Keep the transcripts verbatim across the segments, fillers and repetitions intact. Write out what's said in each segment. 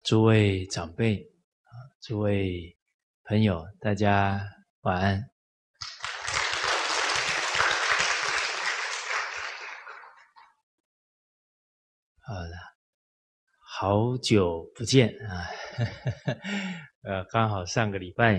诸位长辈啊，诸位朋友，大家晚安。好了，好久不见啊！呃，刚好上个礼拜，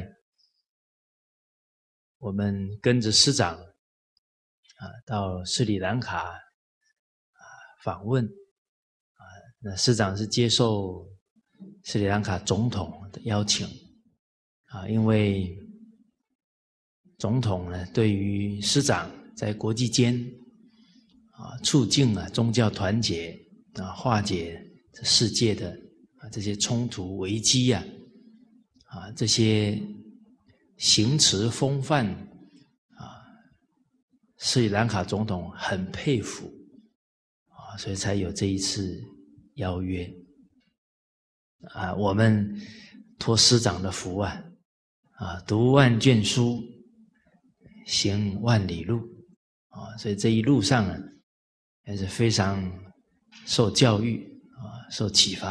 我们跟着师长啊到斯里兰卡啊访问啊，那师长是接受斯里兰卡总统的邀请啊，因为总统呢对于师长在国际间啊促进啊宗教团结啊，化解世界的啊这些冲突危机啊啊这些行持风范啊，斯里兰卡总统很佩服啊，所以才有这一次邀约啊。我们托师长的福啊啊，读万卷书，行万里路啊，所以这一路上呢，也是非常受教育啊，受启发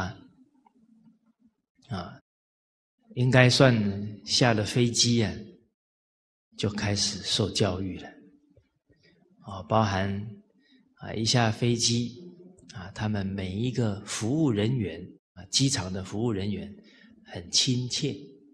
啊，应该算下了飞机啊，就开始受教育了啊，包含啊一下飞机啊，他们每一个服务人员啊，机场的服务人员很亲切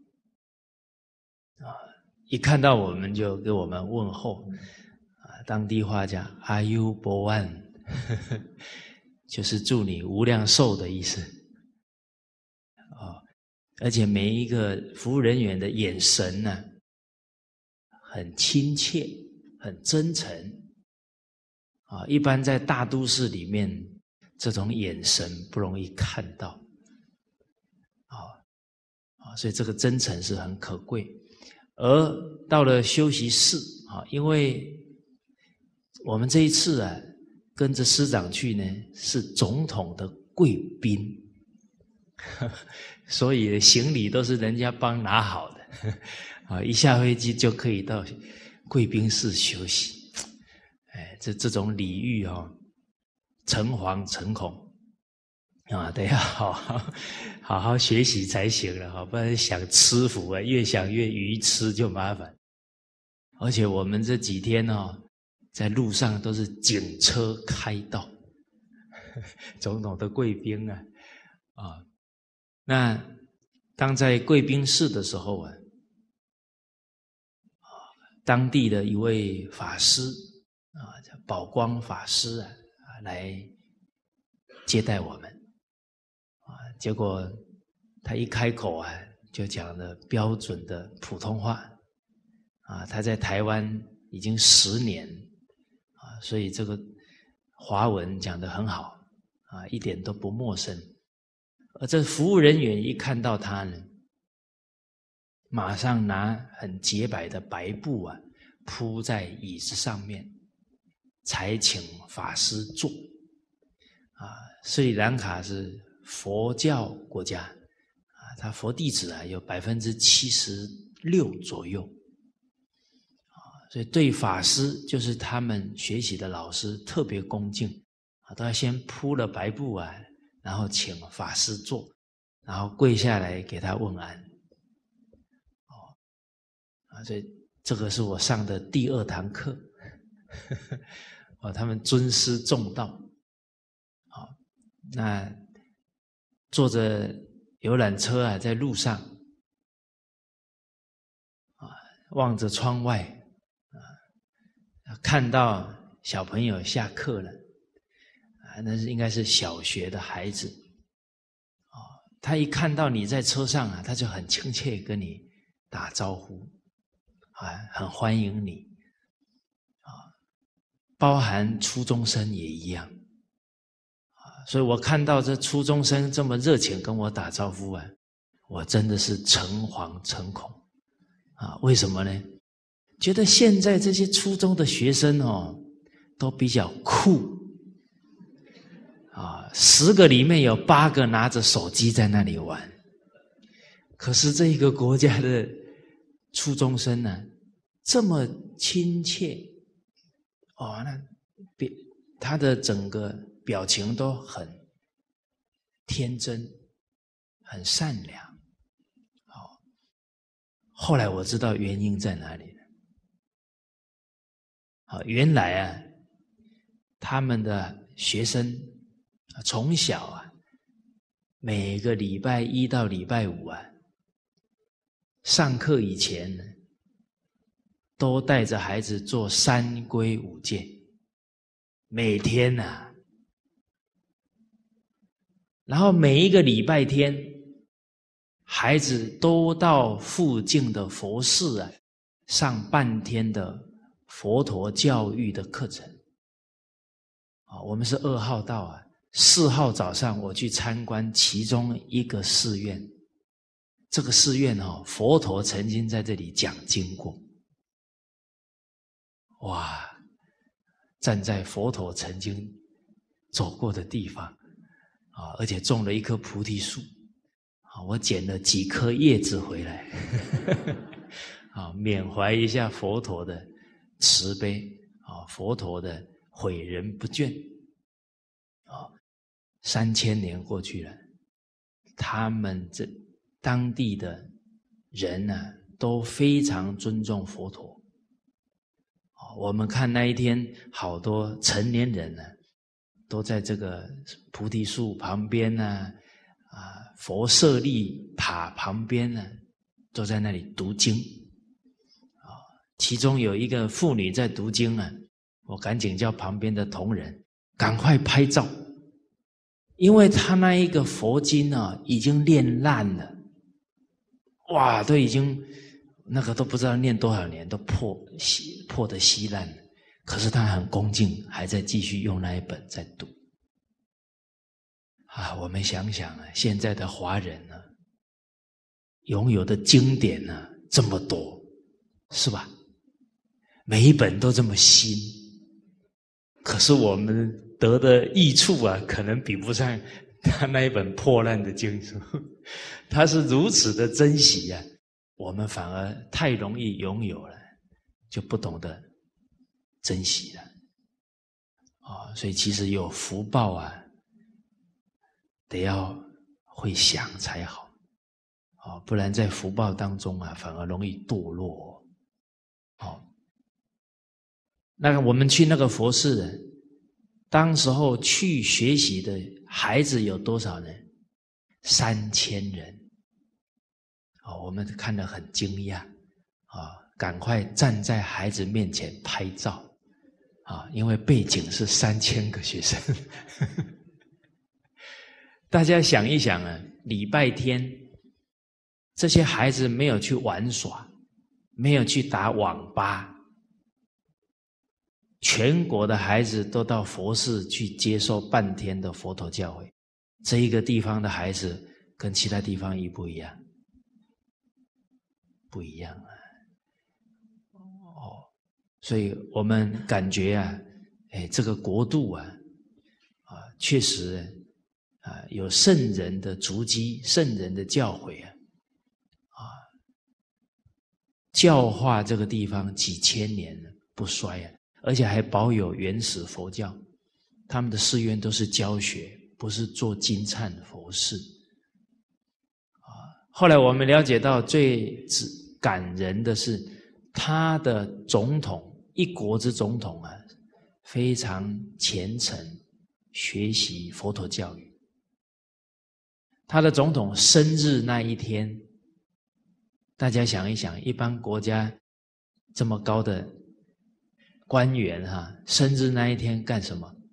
啊，一看到我们就给我们问候啊，当地话讲 "Are you born？" 就是祝你无量寿的意思啊，而且每一个服务人员的眼神呢、啊，很亲切，很真诚啊。一般在大都市里面，这种眼神不容易看到啊啊，所以这个真诚是很可贵。而到了休息室啊，因为我们这一次啊，跟着师长去呢，是总统的贵宾，所以行李都是人家帮拿好的啊，一下飞机就可以到贵宾室休息。哎，这这种礼遇哦，诚惶诚恐啊，得要好好好好学习才行了哈，不然想吃福啊，越想越愚痴就麻烦。而且我们这几天哦，在路上都是警车开道，总统的贵宾啊，啊，那当在贵宾室的时候啊，当地的一位法师啊，叫宝光法师啊，来接待我们啊，结果他一开口啊，就讲了标准的普通话啊，他在台湾已经十年啊，所以这个华文讲得很好啊，一点都不陌生。而这服务人员一看到他呢，马上拿很洁白的白布啊，铺在椅子上面，才请法师坐。啊，斯里兰卡是佛教国家啊，他佛弟子啊有百分之七十六左右啊，所以对法师就是他们学习的老师特别恭敬啊，都要先铺了白布啊，然后请法师坐，然后跪下来给他问安。哦，啊，所以这个是我上的第二堂课，哦，他们尊师重道。好，那坐着游览车啊，在路上啊，望着窗外啊，看到小朋友下课了啊，那是应该是小学的孩子啊，他一看到你在车上啊，他就很亲切跟你打招呼啊，很欢迎你啊，包含初中生也一样。所以我看到这初中生这么热情跟我打招呼啊，我真的是诚惶诚恐啊！为什么呢？觉得现在这些初中的学生哦，都比较酷啊，十个里面有八个拿着手机在那里玩。可是这一个国家的初中生呢、啊，这么亲切哦，那他的整个表情都很天真很善良。好，后来我知道原因在哪里了。好，原来啊，他们的学生从小啊，每个礼拜一到礼拜五啊，上课以前呢，都带着孩子做三皈五戒，每天啊，然后每一个礼拜天，孩子都到附近的佛寺啊，上半天的佛陀教育的课程。啊，我们是二号到啊，四号早上我去参观其中一个寺院，这个寺院哦，佛陀曾经在这里讲经过。哇，站在佛陀曾经走过的地方啊，而且种了一棵菩提树啊，我捡了几颗叶子回来啊，缅怀一下佛陀的慈悲啊，佛陀的诲人不倦啊，三千年过去了，他们这当地的人呢、啊，都非常尊重佛陀。我们看那一天，好多成年人呢、啊，都在这个菩提树旁边呢、啊，啊，佛舍利塔旁边呢、啊，都在那里读经。啊，其中有一个妇女在读经啊，我赶紧叫旁边的同仁赶快拍照，因为他那一个佛经啊，已经念烂了，哇，都已经。那个都不知道念多少年，都破稀破得稀烂了。可是他很恭敬，还在继续用那一本在读。啊，我们想想啊，现在的华人呢、啊，拥有的经典呢、啊、这么多，是吧？每一本都这么新，可是我们得的益处啊，可能比不上他那一本破烂的经书。他是如此的珍惜啊。我们反而太容易拥有了，就不懂得珍惜了。哦，所以其实有福报啊，得要会想才好。哦，不然在福报当中啊，反而容易堕落。哦，那我们去那个佛寺，当时候去学习的孩子有多少呢？三千人。哦，我们看得很惊讶，啊，赶快站在孩子面前拍照，啊，因为背景是三千个学生。大家想一想啊，礼拜天这些孩子没有去玩耍，没有去打网吧，全国的孩子都到佛寺去接受半天的佛陀教诲，这一个地方的孩子跟其他地方一不一样？不一样啊！哦，所以我们感觉啊，哎，这个国度啊，啊，确实啊，有圣人的足迹，圣人的教诲啊，啊，教化这个地方几千年不衰啊，而且还保有原始佛教。他们的寺院都是教学，不是做金忏佛事。啊，后来我们了解到最感人的是，他的总统，一国之总统啊，非常虔诚，学习佛陀教育。他的总统生日那一天，大家想一想，一般国家这么高的官员哈、啊，生日那一天干什么？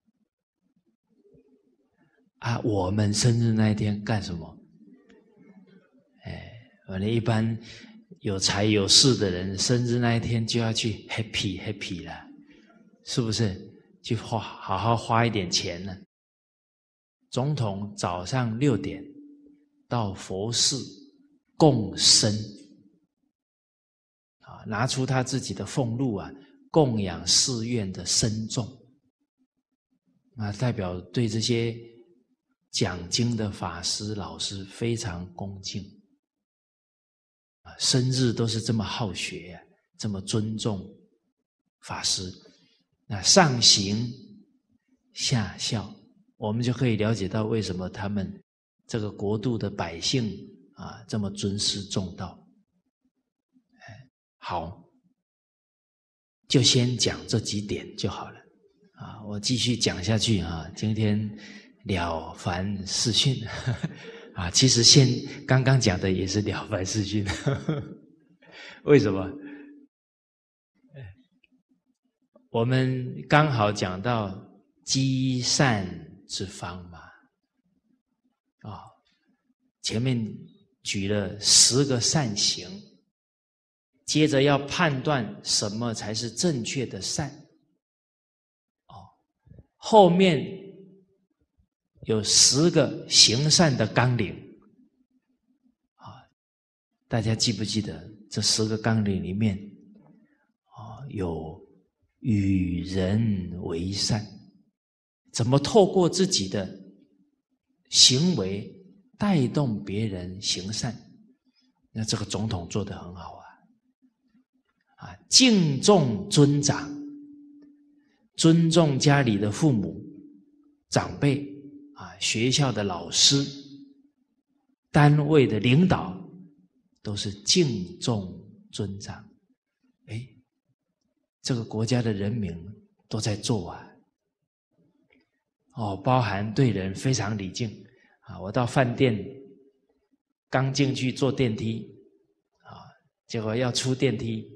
啊，我们生日那一天干什么？哎，我们一般有财有势的人，生日那一天就要去 happy happy 了，是不是？去花好好花一点钱呢？总统早上六点到佛寺供僧，啊，拿出他自己的俸禄啊，供养寺院的僧众，啊，代表对这些讲经的法师老师非常恭敬。生日都是这么好学啊，这么尊重法师，那上行下效，我们就可以了解到为什么他们这个国度的百姓啊这么尊师重道。好，就先讲这几点就好了啊！我继续讲下去啊。今天了凡四训啊，其实现刚刚讲的也是了凡四训，为什么？我们刚好讲到积善之方嘛，啊，前面举了十个善行。接着要判断什么才是正确的善，哦，后面有十个行善的纲领，啊，大家记不记得这十个纲领里面，啊，有与人为善，怎么透过自己的行为带动别人行善？那这个总统做得很好啊。啊，敬重尊长，尊重家里的父母、长辈啊，学校的老师、单位的领导，都是敬重尊长。哎，这个国家的人民都在做啊。哦，包含对人非常礼敬啊。我到饭店刚进去坐电梯啊，结果要出电梯。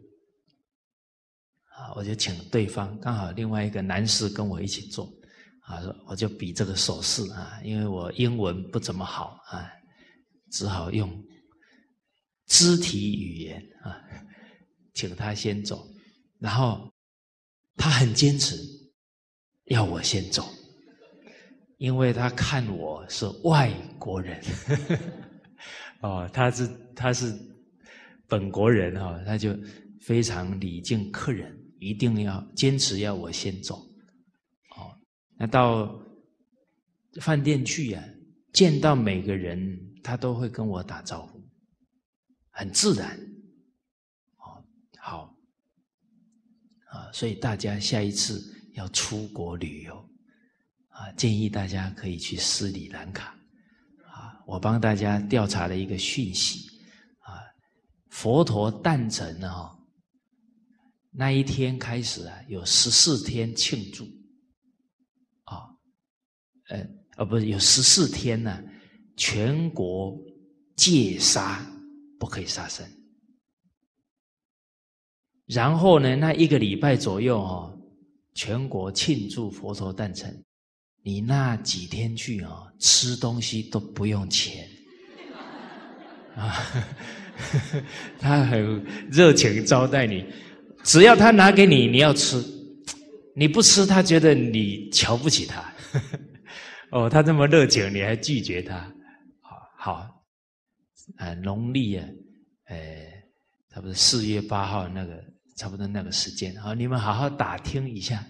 我就请对方，刚好另外一个男士跟我一起做，啊，我就比这个手势啊，因为我英文不怎么好啊，只好用肢体语言啊，请他先走，然后他很坚持要我先走，因为他看我是外国人，哦，他是他是本国人哈、哦，他就非常礼敬客人。一定要坚持要我先走，哦，那到饭店去啊，见到每个人他都会跟我打招呼，很自然，哦，好，啊，所以大家下一次要出国旅游啊，建议大家可以去斯里兰卡啊，我帮大家调查了一个讯息啊，佛陀诞辰啊。那一天开始啊，有十四天庆祝，啊、哦，呃，哦，不是有十四天呢、啊，全国戒杀，不可以杀生。然后呢，那一个礼拜左右哦，全国庆祝佛陀诞辰。你那几天去哦，吃东西都不用钱，啊，他很热情招待你。只要他拿给你，你要吃，你不吃，他觉得你瞧不起他。哦，他这么热情，你还拒绝他，好，好，啊，农历啊，呃，差不多四月八号那个，差不多那个时间，好，你们好好打听一下，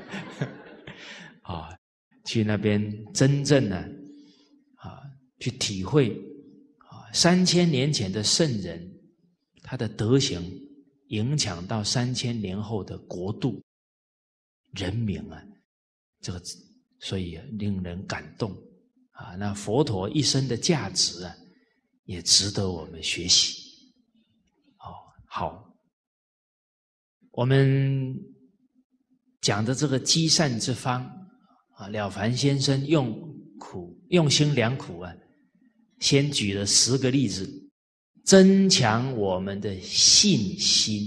啊，去那边真正呢，啊，去体会啊，三千年前的圣人他的德行。影响到三千年后的国度人民啊，这个所以令人感动啊。那佛陀一生的价值啊，也值得我们学习。哦，好，我们讲的这个积善之方啊，了凡先生用苦用心良苦啊，先举了十个例子。增强我们的信心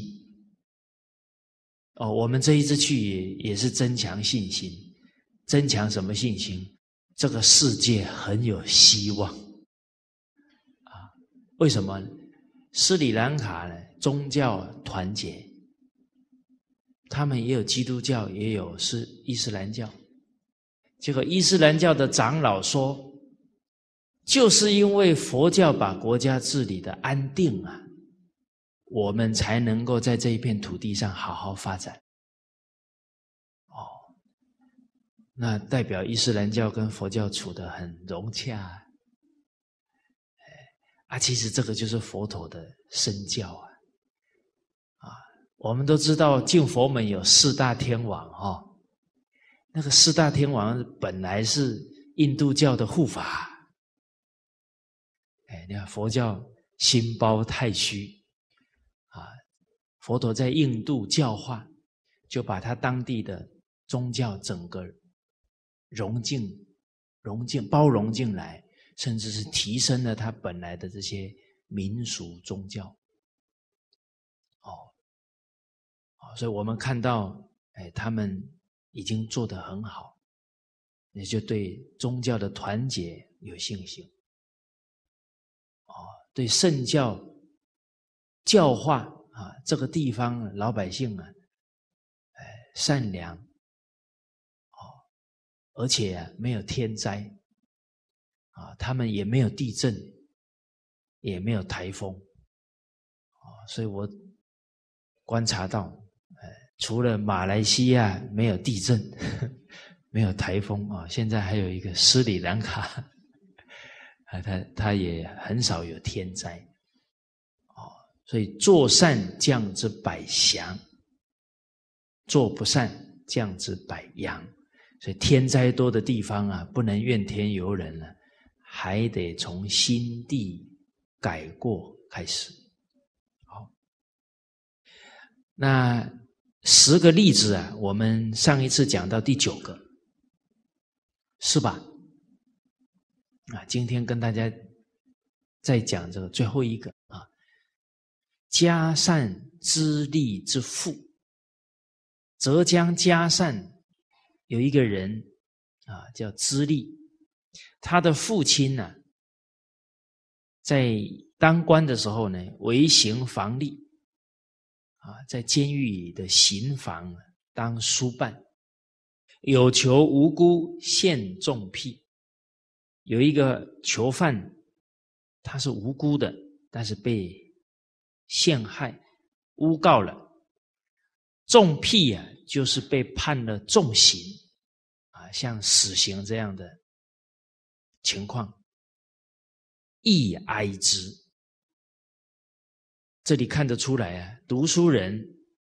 哦，我们这一次去也也是增强信心，增强什么信心？这个世界很有希望啊！为什么？斯里兰卡呢，宗教团结，他们也有基督教，也有是伊斯兰教。结果伊斯兰教的长老说，就是因为佛教把国家治理的安定啊，我们才能够在这一片土地上好好发展。哦，那代表伊斯兰教跟佛教处得很融洽啊，其实这个就是佛陀的身教啊。啊，我们都知道进佛门有四大天王哦，那个四大天王本来是印度教的护法。 哎，你看佛教心包太虚啊，佛陀在印度教化，就把他当地的宗教整个融进、融进、包容进来，甚至是提升了他本来的这些民俗宗教。哦，哦，所以我们看到，哎，他们已经做得很好，也就对宗教的团结有信心。哦，对圣教教化啊，这个地方老百姓啊，哎，善良，哦，而且啊没有天灾，啊，他们也没有地震，也没有台风，啊，所以我观察到，哎，除了马来西亚没有地震，没有台风啊，现在还有一个斯里兰卡，啊，它它也很少有天灾，哦，所以做善降之百祥，做不善降之百殃。所以天灾多的地方啊，不能怨天尤人了，还得从心地改过开始。好，那十个例子啊，我们上一次讲到第九个，是吧？啊，今天跟大家再讲这个最后一个啊，嘉善知利之父。浙江嘉善有一个人啊，叫知利，他的父亲呢、啊，在当官的时候呢，为刑房吏啊，在监狱里的刑房当书办，有囚无辜陷重辟。有一个囚犯，他是无辜的，但是被陷害、诬告了。重辟啊，就是被判了重刑啊，像死刑这样的情况，亦哀之。这里看得出来啊，读书人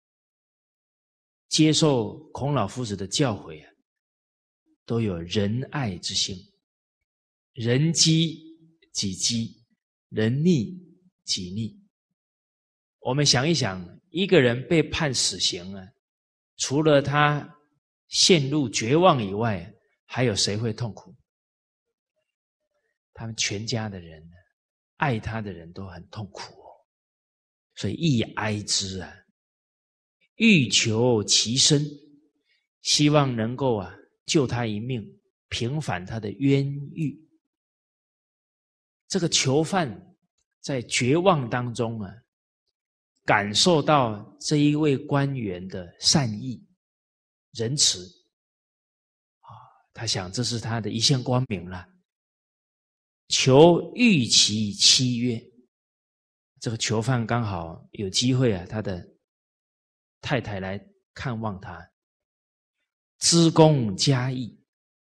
接受孔老夫子的教诲啊，都有仁爱之心，人饥己饥，人溺己溺。我们想一想，一个人被判死刑啊，除了他陷入绝望以外，还有谁会痛苦？他们全家的人，爱他的人都很痛苦哦，所以亦哀之啊，欲求其生，希望能够啊救他一命，平反他的冤狱。这个囚犯在绝望当中啊，感受到这一位官员的善意、仁慈，啊，他想这是他的一线光明了。求遇其妻曰，这个囚犯刚好有机会啊，他的太太来看望他，知公嘉义。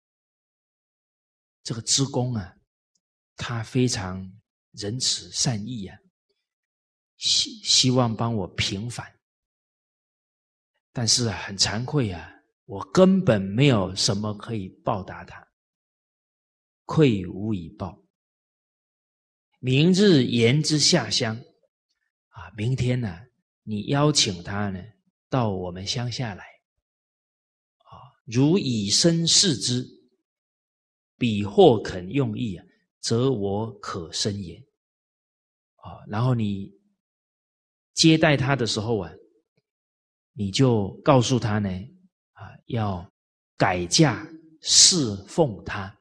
这个知公啊，他非常仁慈善意啊，希希望帮我平反，但是啊，很惭愧啊，我根本没有什么可以报答他，愧无以报。明日言之下乡啊，明天呢、啊，你邀请他呢到我们乡下来啊，如以身试之，彼或肯用意啊，则我可生也啊。然后你接待他的时候啊，你就告诉他呢啊，要改嫁侍奉他，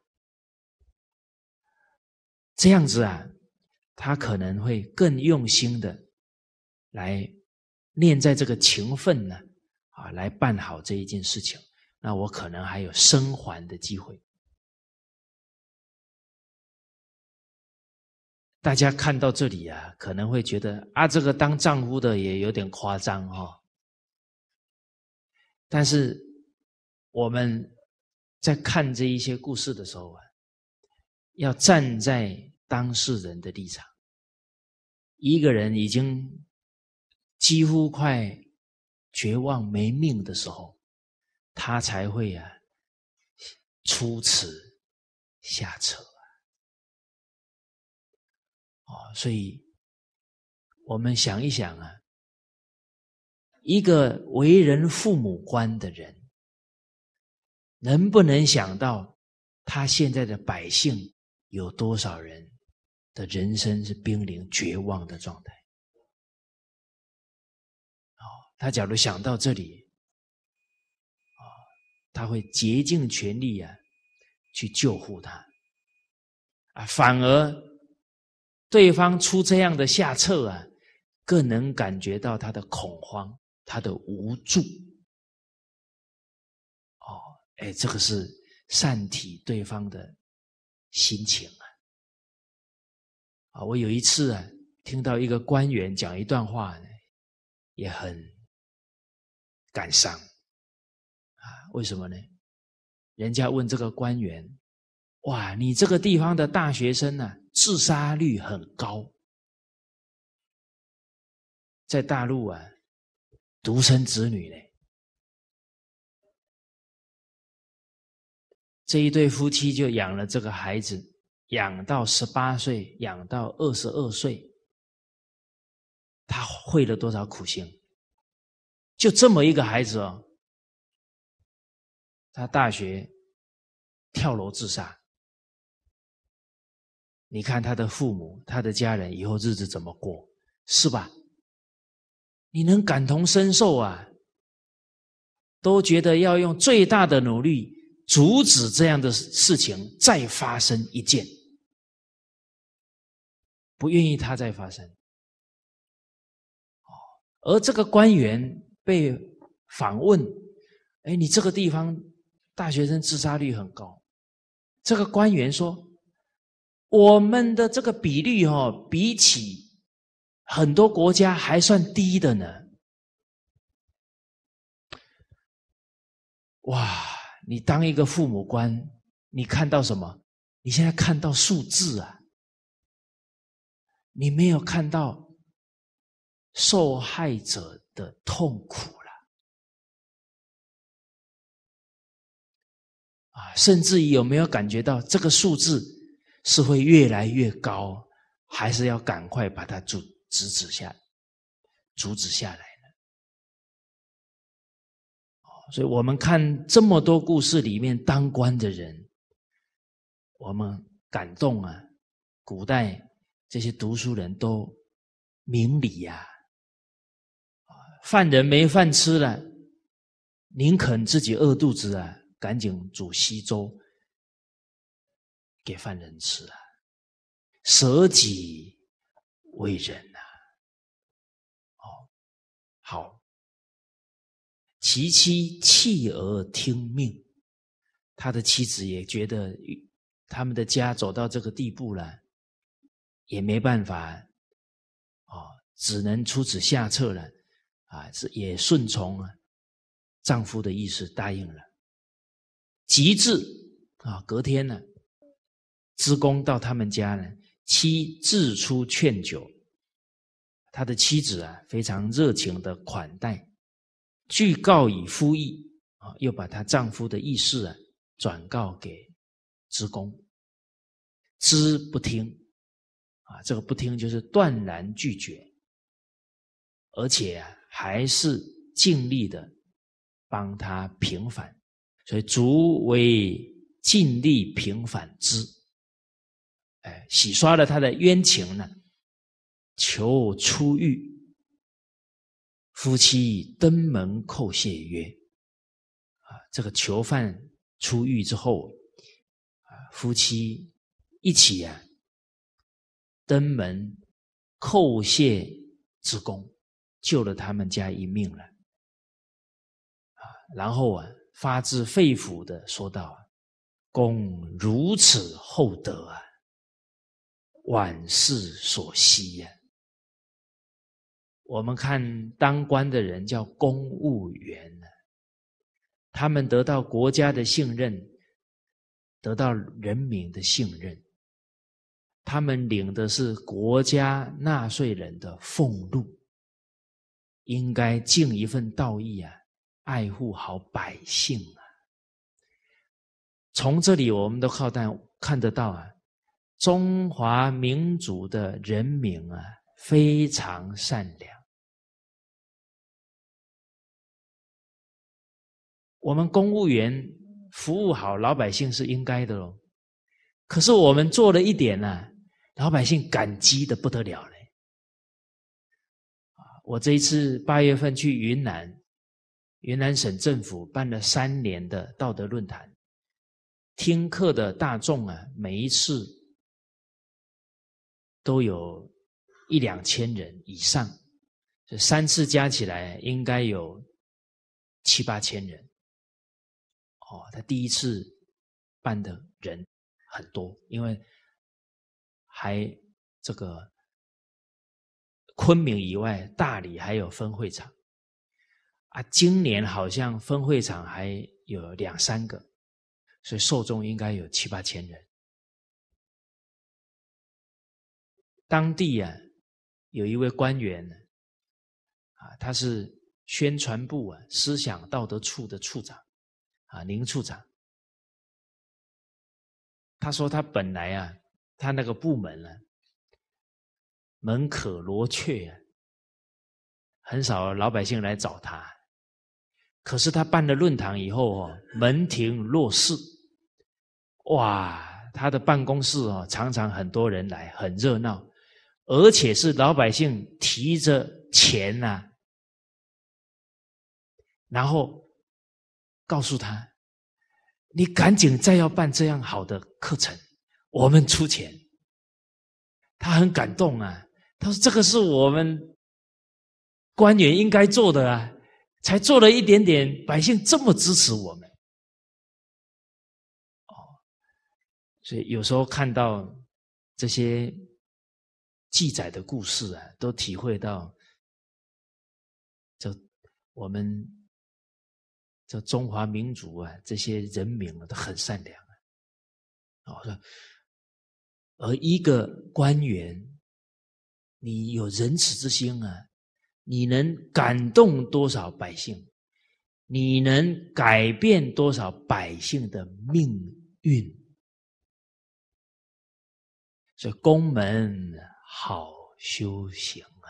这样子啊，他可能会更用心的来念在这个情分呢啊，来办好这一件事情，那我可能还有生还的机会。大家看到这里啊，可能会觉得啊，这个当丈夫的也有点夸张哦。但是我们在看这一些故事的时候啊，要站在当事人的立场。一个人已经几乎快绝望没命的时候，他才会啊出此下策。 哦，所以我们想一想啊，一个为人父母官的人，能不能想到他现在的百姓有多少人的人生是濒临绝望的状态？哦，他假如想到这里，哦，他会竭尽全力啊，去救护他。啊，反而对方出这样的下策啊，更能感觉到他的恐慌，他的无助。哦，哎，这个是善体对方的心情啊。啊，我有一次啊，听到一个官员讲一段话呢，也很感伤啊。为什么呢？人家问这个官员，哇，你这个地方的大学生啊，自杀率很高。在大陆啊，独生子女呢，这一对夫妻就养了这个孩子，养到十八岁，养到二十二岁，他费了多少苦心？就这么一个孩子哦，他大学跳楼自杀。你看他的父母，他的家人以后日子怎么过，是吧？你能感同身受啊，都觉得要用最大的努力阻止这样的事情再发生一件，不愿意它再发生。而这个官员被访问，哎，你这个地方大学生自杀率很高。这个官员说，我们的这个比率哦，比起很多国家还算低的呢。哇，你当一个父母官，你看到什么？你现在看到数字啊，你没有看到受害者的痛苦了啊！甚至于有没有感觉到这个数字是会越来越高，还是要赶快把它阻止止下、阻止下来呢？所以我们看这么多故事里面，当官的人，我们感动啊！古代这些读书人都明理呀、啊，犯人没饭吃了，宁肯自己饿肚子啊，赶紧煮稀粥给犯人吃啊，舍己为人啊。哦，好，其妻弃儿听命，他的妻子也觉得他们的家走到这个地步了，也没办法，哦，只能出此下策了，啊，是也顺从啊丈夫的意思答应了。及至啊，隔天呢，资公到他们家呢，妻自出劝酒，他的妻子啊非常热情的款待，具告以夫意啊，又把她丈夫的意事啊转告给资公，资不听啊，这个不听就是断然拒绝，而且啊还是尽力的帮他平反，所以卒为尽力平反之，哎，洗刷了他的冤情呢，求出狱。夫妻登门叩谢曰：啊，这个囚犯出狱之后，啊，夫妻一起啊登门叩谢之功，救了他们家一命了。啊，然后啊发自肺腑的说道：公如此厚德啊，晚世所希呀、啊。我们看当官的人叫公务员，他们得到国家的信任，得到人民的信任，他们领的是国家纳税人的俸禄，应该尽一份道义啊，爱护好百姓啊。从这里我们都靠但看得到啊， 中华民族的人民啊，非常善良。我们公务员服务好老百姓是应该的咯，可是我们做了一点呢、啊，老百姓感激的不得了嘞。我这一次八月份去云南，云南省政府办了三年的道德论坛，听课的大众啊，每一次都有一两千人以上，这三次加起来应该有七八千人。哦，他第一次办的人很多，因为还这个昆明以外，大理还有分会场啊。今年好像分会场还有两三个，所以受众应该有七八千人。当地啊，有一位官员啊，他是宣传部啊思想道德处的处长啊，林处长。他说他本来啊，他那个部门啊，门可罗雀啊，很少老百姓来找他。可是他办了论坛以后哦，门庭若市，哇，他的办公室哦，常常很多人来，很热闹，而且是老百姓提着钱呐、啊，然后告诉他，你赶紧再要办这样好的课程，我们出钱。他很感动啊，他说这个是我们官员应该做的啊，才做了一点点，百姓这么支持我们。哦，所以有时候看到这些记载的故事啊，都体会到这我们这中华民族啊，这些人民啊都很善良啊。哦，而一个官员，你有仁慈之心啊，你能感动多少百姓，你能改变多少百姓的命运。所以公门好修行啊。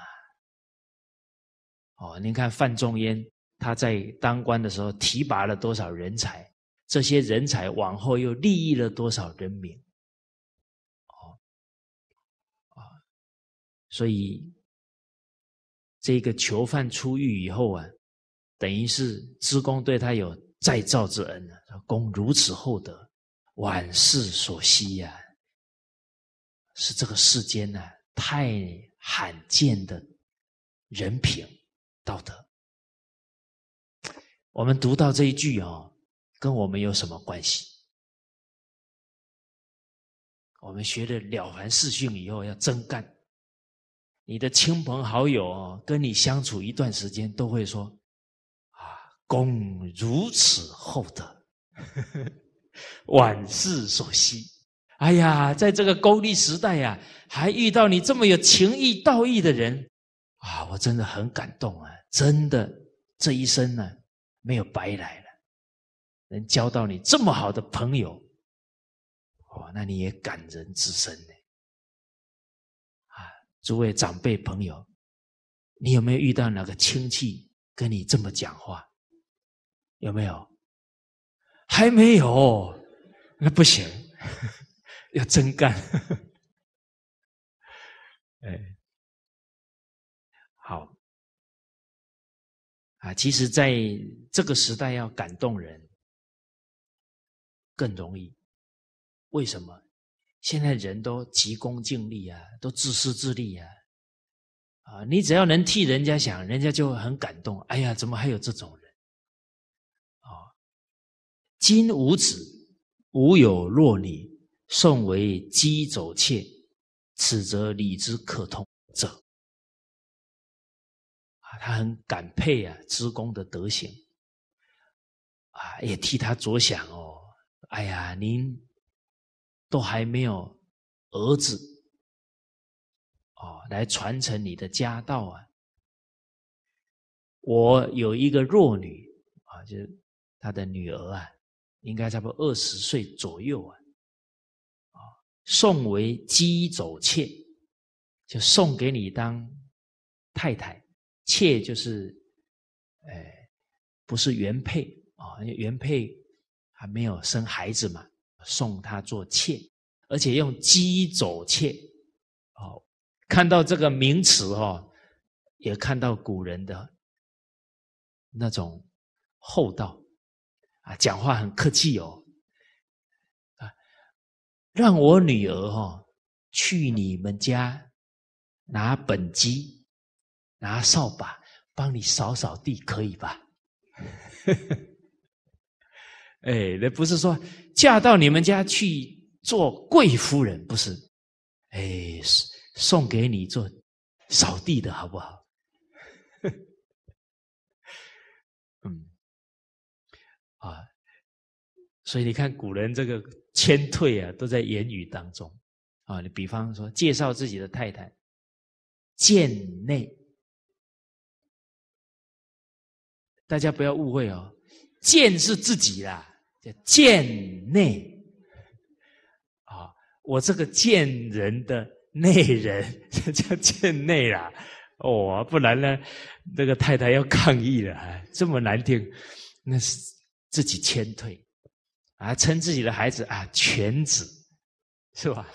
哦，您看范仲淹他在当官的时候提拔了多少人才，这些人才往后又利益了多少人民。哦，啊，所以这个囚犯出狱以后啊，等于是知公对他有再造之恩啊，公如此厚德，晚世所惜呀、啊，是这个世间呢、啊、太罕见的人品道德。我们读到这一句哦，跟我们有什么关系？我们学了了凡四训以后要真干。你的亲朋好友哦，跟你相处一段时间都会说啊，公如此厚德，晚世所惜。哎呀，在这个功利时代呀、啊，还遇到你这么有情义道义的人啊，我真的很感动啊！真的，这一生呢、啊，没有白来了，能交到你这么好的朋友，哦，那你也感人至深呢。啊，诸位长辈朋友，你有没有遇到哪个亲戚跟你这么讲话？有没有？还没有，那不行。要真干。哎，好啊，其实在这个时代要感动人更容易。为什么？现在人都急功近利啊，都自私自利啊。啊，你只要能替人家想，人家就很感动。哎呀，怎么还有这种人？啊，今无子，吾有弱女，宋为鸡走妾，此则礼之可通者。啊，他很感佩啊，知公的德行，啊，也替他着想哦。哎呀，您都还没有儿子哦，来传承你的家道啊。我有一个弱女啊，就是他的女儿啊，应该差不多二十岁左右啊。 送为姬走妾，就送给你当太太。妾就是呃不是原配啊，因为原配还没有生孩子嘛，送她做妾，而且用姬走妾。哦，看到这个名词哦，也看到古人的那种厚道啊，讲话很客气哦。啊，让我女儿哦去你们家拿本鸡，拿扫把帮你扫扫地，可以吧？哎，那不是说嫁到你们家去做贵夫人，不是。哎，送给你做扫地的好不好？嗯，啊，所以你看古人这个谦退啊，都在言语当中啊。你比方说介绍自己的太太，贱内，大家不要误会哦，贱是自己啦，叫贱内啊。我这个贱人的内人，这叫贱内啦。哦，不然呢，那个太太要抗议了，这么难听，那是自己谦退啊，称自己的孩子啊犬子，是吧？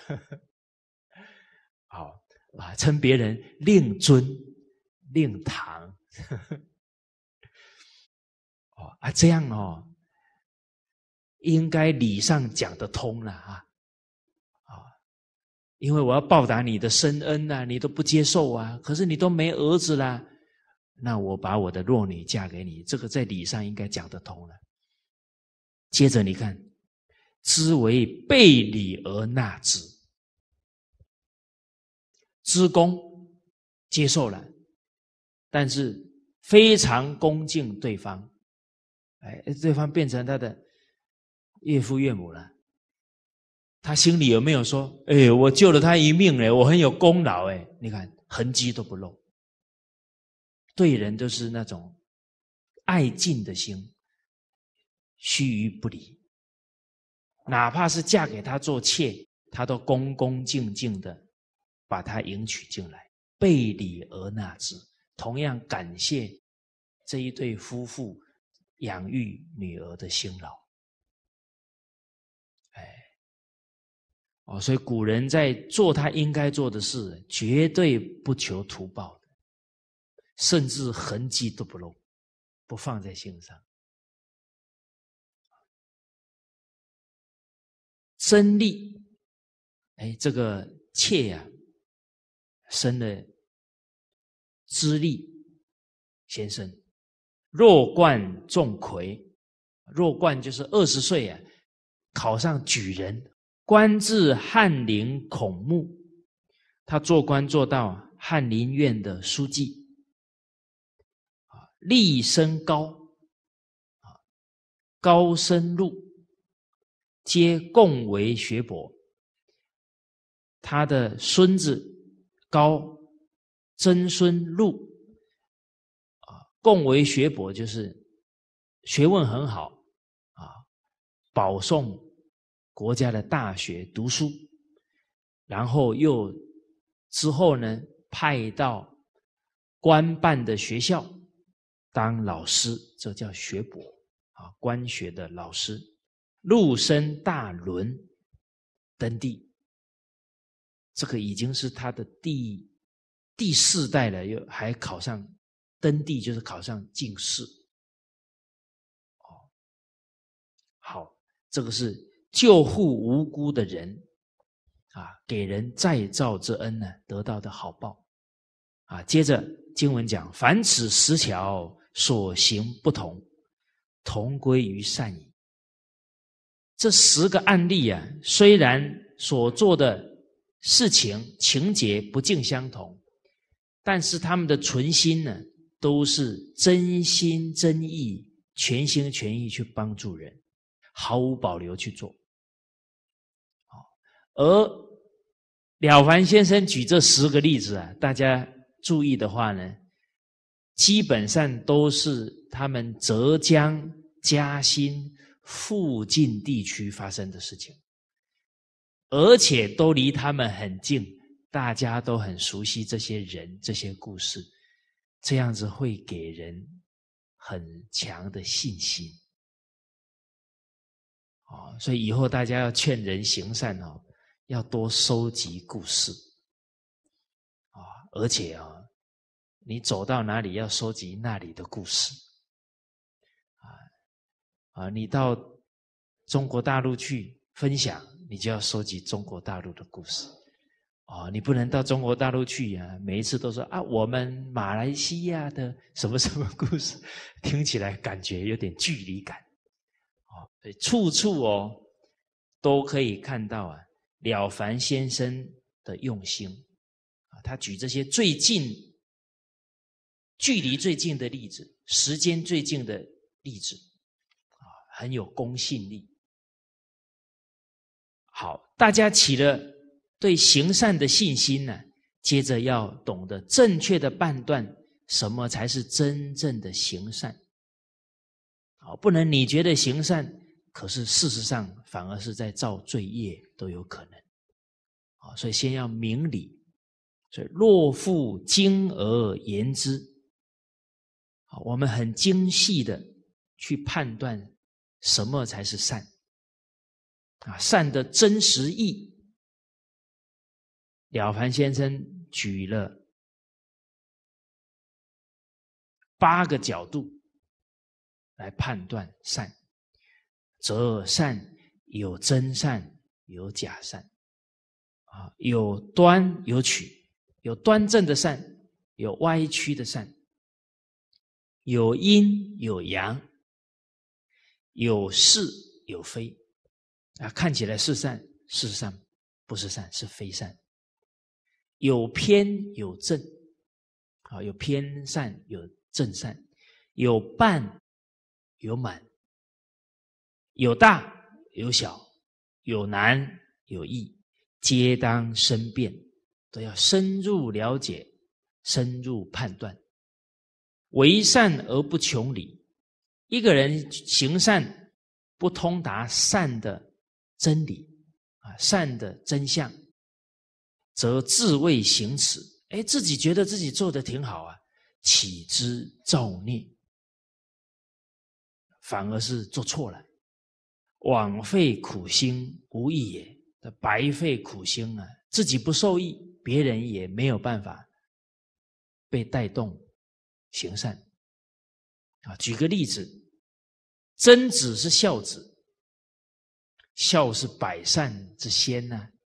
好啊，称别人令尊、令堂，哦啊，这样哦，应该礼上讲得通了啊。因为我要报答你的深恩啊，你都不接受啊，可是你都没儿子啦，那我把我的弱女嫁给你，这个在礼上应该讲得通了。接着你看，知为备礼而纳之，知恭接受了，但是非常恭敬对方，哎，对方变成他的岳父岳母了。他心里有没有说：“哎，我救了他一命嘞，我很有功劳哎！”你看痕迹都不露，对人都是那种爱敬的心，须臾不离。哪怕是嫁给他做妾，他都恭恭敬敬的把他迎娶进来，备礼而纳之。同样感谢这一对夫妇养育女儿的辛劳。哦，所以古人在做他应该做的事，绝对不求图报的，甚至痕迹都不露，不放在心上。曾历，哎，这个妾呀、啊，生了知历先生，弱冠中魁，弱冠就是二十岁啊，考上举人。官至翰林孔目，他做官做到翰林院的书记，吏升高，高升禄，皆共为学博。他的孙子高、曾孙禄啊，共为学博，就是学问很好啊，保送国家的大学读书，然后又之后呢，派到官办的学校当老师，这叫学博啊，官学的老师。禄升大伦，登第，这个已经是他的第第四代了，又还考上登第，就是考上进士。哦，好，这个是救护无辜的人啊，给人再造之恩呢，得到的好报啊。接着经文讲，凡此十条所行不同，同归于善矣。这十个案例啊，虽然所做的事情情节不尽相同，但是他们的存心呢，都是真心真意、全心全意去帮助人，毫无保留去做。而了凡先生举这十个例子啊，大家注意的话呢，基本上都是他们浙江、嘉兴附近地区发生的事情， 而且都离他们很近，大家都很熟悉这些人、这些故事，这样子会给人很强的信心。哦，所以以后大家要劝人行善哦，要多收集故事。啊、哦，而且啊、哦，你走到哪里要收集那里的故事。啊，你到中国大陆去分享，你就要收集中国大陆的故事。哦，你不能到中国大陆去啊，每一次都说啊，我们马来西亚的什么什么故事，听起来感觉有点距离感。哦，所以处处哦都可以看到啊，了凡先生的用心啊，他举这些最近、距离最近的例子，时间最近的例子。很有公信力。好，大家起了对行善的信心呢，接着要懂得正确的判断什么才是真正的行善。好，不能你觉得行善，可是事实上反而是在造罪业都有可能。好，所以先要明理。所以若复精而言之，好，我们很精细的去判断什么才是善啊？善的真实义，了凡先生举了八个角度来判断善。则善有真善，有假善啊，有端有曲，有端正的善，有歪曲的善，有阴有阳，有是有非啊，看起来是善，事实上不是善，是非善。有偏有正啊，有偏善有正善，有半有满，有大有小，有难有易，皆当深辨，都要深入了解，深入判断。为善而不穷理，一个人行善不通达善的真理啊，善的真相，则自谓行耻，哎，自己觉得自己做得挺好啊，岂知造孽，反而是做错了，枉费苦心无益也，白费苦心啊，自己不受益，别人也没有办法被带动行善啊。举个例子，曾子是孝子，孝是百善之先呢、啊。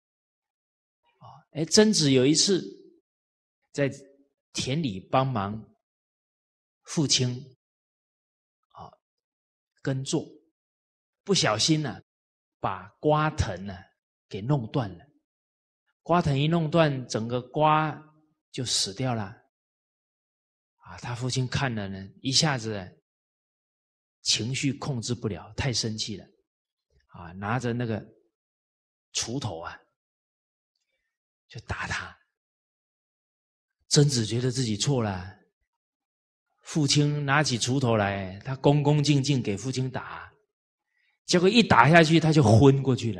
哎，曾子有一次在田里帮忙父亲啊耕作，不小心呢、啊、把瓜藤呢、啊、给弄断了。瓜藤一弄断，整个瓜就死掉了。啊，他父亲看了呢，一下子情绪控制不了，太生气了。啊，拿着那个锄头啊，就打他。曾子觉得自己错了，父亲拿起锄头来，他恭恭敬敬给父亲打，结果一打下去，他就昏过去了。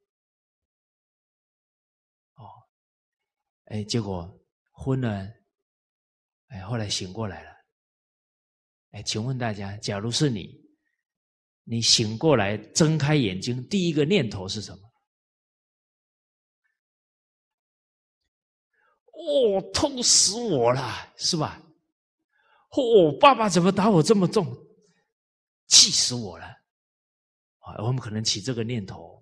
哦，哎，结果昏了，哎，后来醒过来了。哎，请问大家，假如是你，你醒过来，睁开眼睛，第一个念头是什么？哦，痛死我了，是吧？哦，爸爸怎么打我这么重？气死我了！啊，我们可能起这个念头。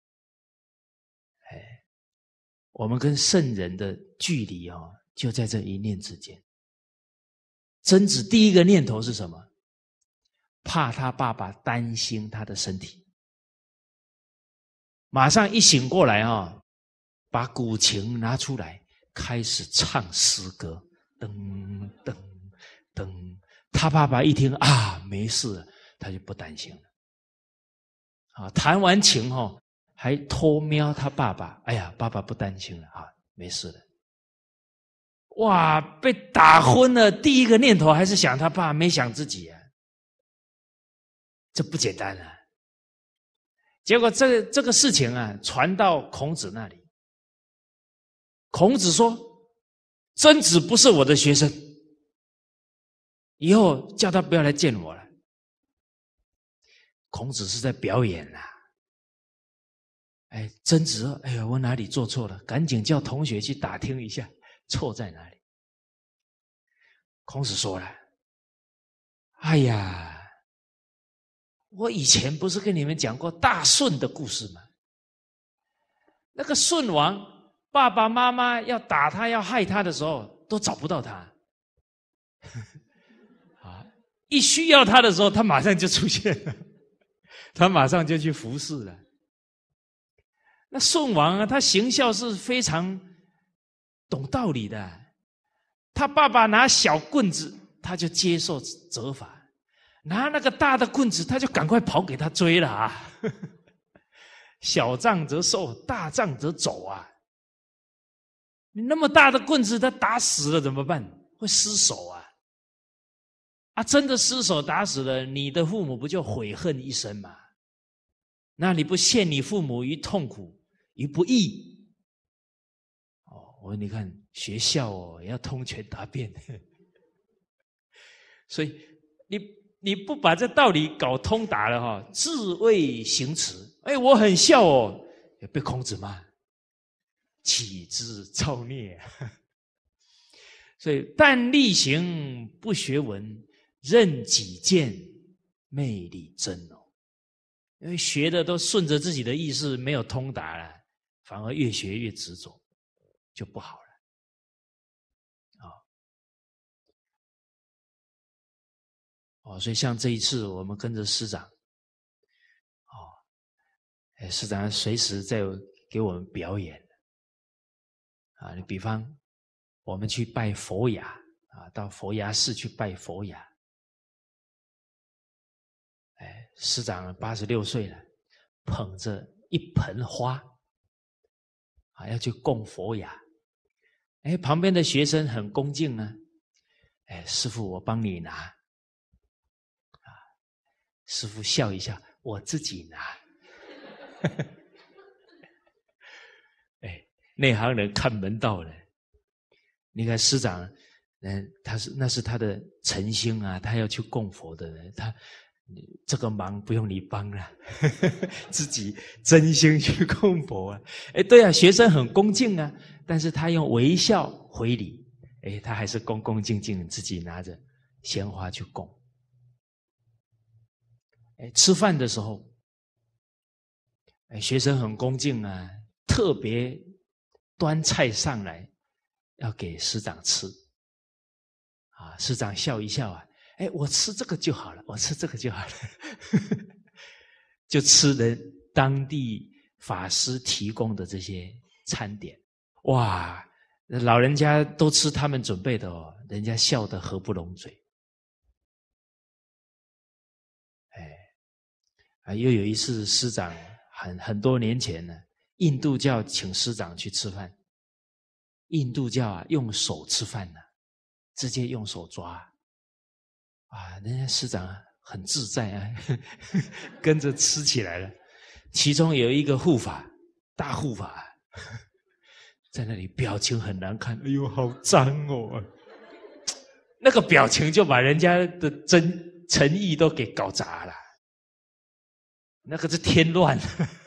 哎，我们跟圣人的距离哦，就在这一念之间。曾子第一个念头是什么？怕他爸爸担心他的身体。马上一醒过来啊，把古琴拿出来，开始唱诗歌，噔噔噔。他爸爸一听啊，没事了，他就不担心了。啊，弹完琴哦，还偷瞄他爸爸，哎呀，爸爸不担心了啊，没事了。哇，被打昏了，第一个念头还是想他爸，没想自己啊，这不简单啊。 结果这个这个事情啊，传到孔子那里。孔子说：“曾子不是我的学生，以后叫他不要来见我了。”孔子是在表演啦、啊。哎，曾子，哎呀，我哪里做错了？赶紧叫同学去打听一下，错在哪里。孔子说了：“哎呀，我以前不是跟你们讲过大舜的故事吗？那个舜王爸爸妈妈要打他、要害他的时候，都找不到他。啊，一需要他的时候，他马上就出现了，他马上就去服侍了。那舜王啊，他行孝是非常懂道理的。他爸爸拿小棍子，他就接受责罚；拿那个大的棍子，他就赶快跑给他追了啊！小杖则受，大杖则走啊！你那么大的棍子，他打死了怎么办？会失手啊！啊，真的失手打死了，你的父母不就悔恨一生吗？那你不陷你父母于痛苦于不义？哦，我你看学校哦，也要通权达变，所以你你不把这道理搞通达了哈，自谓行持。哎，我很孝哦，也被孔子骂，岂知造孽。所以，但力行不学文，任己见，昧理真哦。因为学的都顺着自己的意思，没有通达了，反而越学越执着，就不好了。啊、哦，哦，所以像这一次我们跟着师长，哦，哎，师长随时在给我们表演。啊，你比方我们去拜佛牙啊，到佛牙寺去拜佛牙。哎，师长八十六岁了，捧着一盆花啊，要去供佛牙。哎，旁边的学生很恭敬啊，哎，师父我帮你拿。啊，师父笑一下，我自己拿。哎，内行人看门道了。你看师长，嗯，他是那是他的诚心啊，他要去供佛的人，他这个忙不用你帮了，自己真心去供佛啊。哎，对啊，学生很恭敬啊，但是他用微笑回礼，哎，他还是恭恭敬敬自己拿着鲜花去供。哎，吃饭的时候，哎，学生很恭敬啊，特别端菜上来要给师长吃。啊，师长笑一笑啊，哎，我吃这个就好了，我吃这个就好了，就吃人当地法师提供的这些餐点。哇，老人家都吃他们准备的哦，人家笑得合不拢嘴。哎，啊，又有一次师长很很多年前呢，印度教请师长去吃饭，印度教啊用手吃饭呢、啊，直接用手抓。啊，人家师长很自在啊，跟着吃起来了。其中有一个护法，大护法，在那里表情很难看，哎呦，好脏哦！那个表情就把人家的真诚意都给搞砸了。那个是添乱。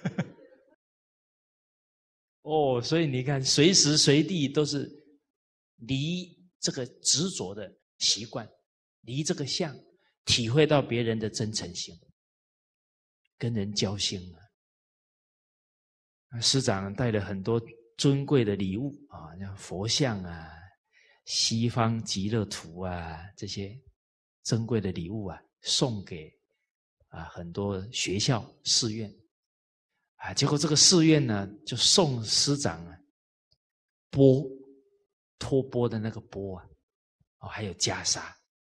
哦，所以你看，随时随地都是离这个执着的习惯。离这个相，体会到别人的真诚心，跟人交心啊。师长带了很多尊贵的礼物啊，像佛像啊、西方极乐图啊这些珍贵的礼物啊，送给啊很多学校寺院啊。结果这个寺院呢，就送师长啊钵，托钵的那个钵啊，哦，还有袈裟。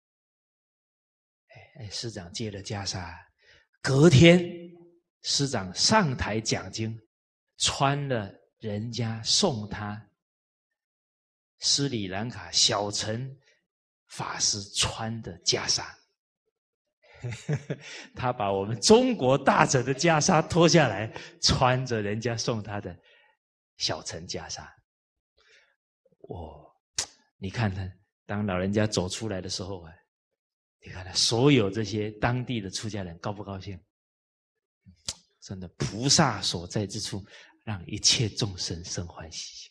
哎，师长接了袈裟，隔天师长上台讲经，穿了人家送他斯里兰卡小乘法师穿的袈裟。 他把我们中国大者的袈裟脱下来，穿着人家送他的小乘袈裟。哦，你看他当老人家走出来的时候啊，你看他所有这些当地的出家人高不高兴？真的，菩萨所在之处，让一切众生生欢喜。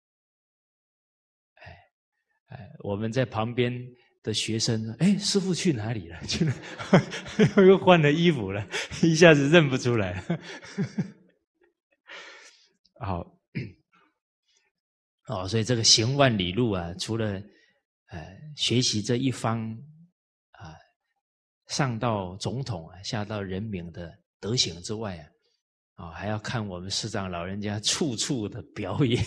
哎哎，我们在旁边的学生，哎，师父去哪里了？去了，又换了衣服了，一下子认不出来。好，哦，所以这个行万里路啊，除了呃学习这一方啊、呃、上到总统啊，下到人民的德行之外啊，啊、哦、还要看我们师长老人家处处的表演。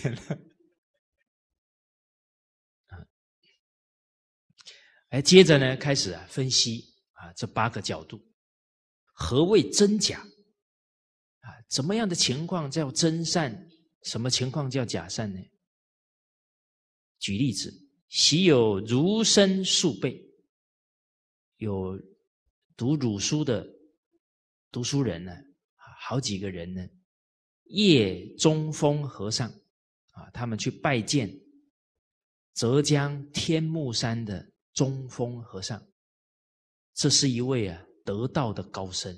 哎，接着呢，开始啊分析啊这八个角度，何谓真假？啊，怎么样的情况叫真善？什么情况叫假善呢？举例子，昔有儒生数辈，有读儒书的读书人呢，好几个人呢，叶中峰和尚啊，他们去拜见浙江天目山的中峰和尚，这是一位啊得道的高僧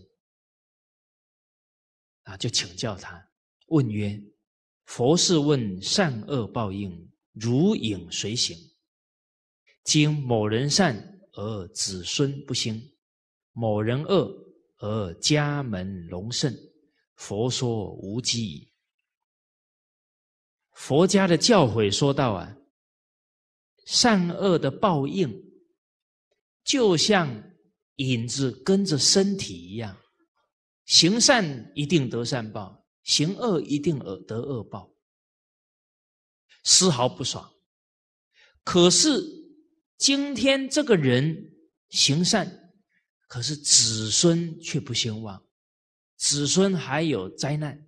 啊，就请教他，问曰：佛是问善恶报应，如影随形。今某人善而子孙不兴，某人恶而家门隆盛，佛说无稽矣。佛家的教诲说到啊，善恶的报应就像影子跟着身体一样，行善一定得善报，行恶一定得恶报，丝毫不爽。可是今天这个人行善，可是子孙却不兴旺，子孙还有灾难。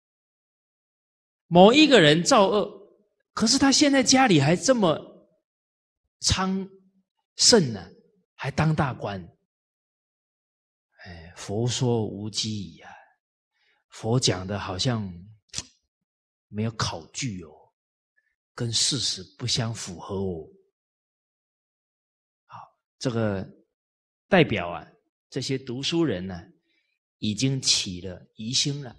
某一个人造恶，可是他现在家里还这么昌盛呢、啊，还当大官。哎，佛说无稽矣啊！佛讲的好像没有考据哦，跟事实不相符合哦。好，这个代表啊，这些读书人呢、啊，已经起了疑心了。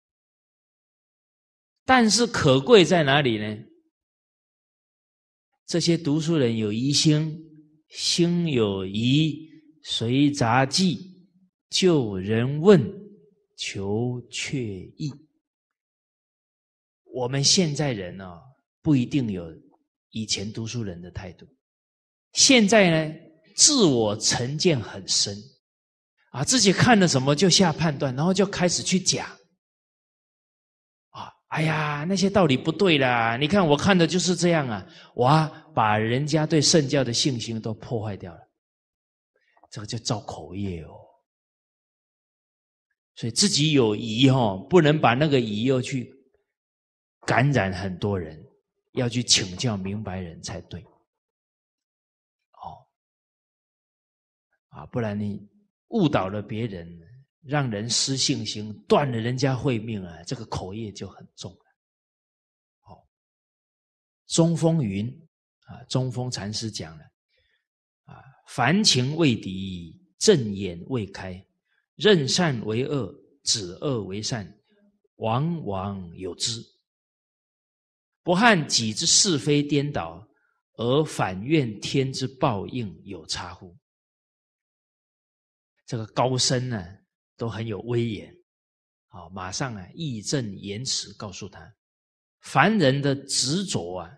但是可贵在哪里呢？这些读书人有疑心，心有疑，随杂记，就人问，求确意。我们现在人呢、哦，不一定有以前读书人的态度。现在呢，自我成见很深啊，自己看了什么就下判断，然后就开始去讲啊，哎呀，那些道理不对啦！你看我看的就是这样啊，哇，把人家对圣教的信心都破坏掉了，这个就造口业哦。所以自己有疑哦，不能把那个疑又去感染很多人，要去请教明白人才对。哦，啊，不然你误导了别人，让人失信心，断了人家慧命啊，这个口业就很重了。好，中峰云啊，中峰禅师讲了啊，凡情未敌，正眼未开，认善为恶，指恶为善，往往有之。不和己之是非颠倒，而反怨天之报应有差乎？这个高僧呢，都很有威严，好，马上啊义正言辞告诉他，凡人的执着啊，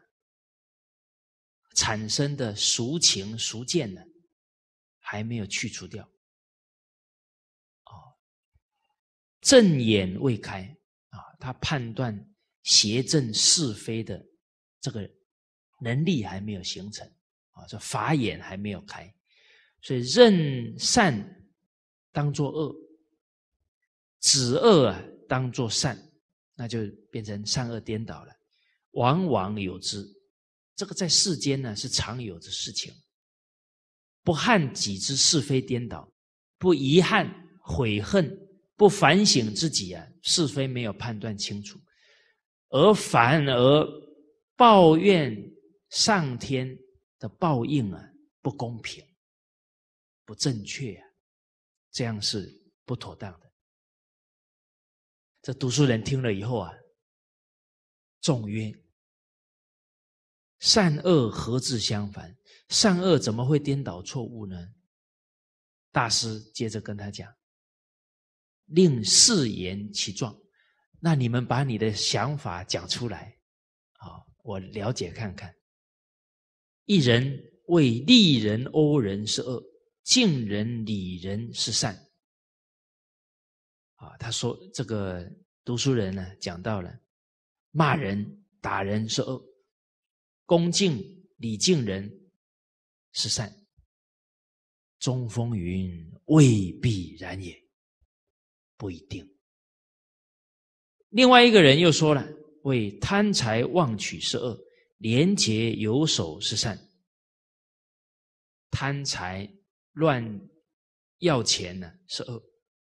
产生的俗情俗见呢，还没有去除掉。哦，正眼未开啊，他判断邪正是非的这个能力还没有形成啊，这法眼还没有开，所以认善当作恶，指恶啊当作善，那就变成善恶颠倒了，往往有之。这个在世间呢是常有的事情。不和己之是非颠倒， 不遗憾、悔恨，不反省自己啊，是非没有判断清楚，而反而抱怨上天的报应啊不公平、不正确啊，这样是不妥当的。这读书人听了以后啊，众曰：善恶何自相反？善恶怎么会颠倒错误呢？大师接着跟他讲：令誓言其状，那你们把你的想法讲出来，好，我了解看看。一人为利人、欧人是恶，敬人、礼人是善。啊，他说这个读书人呢，讲到了骂人、打人是恶，恭敬、礼敬人是善。中风云：未必然也，不一定。另外一个人又说了：为贪财妄取是恶，廉洁有守是善。贪财乱要钱呢是恶，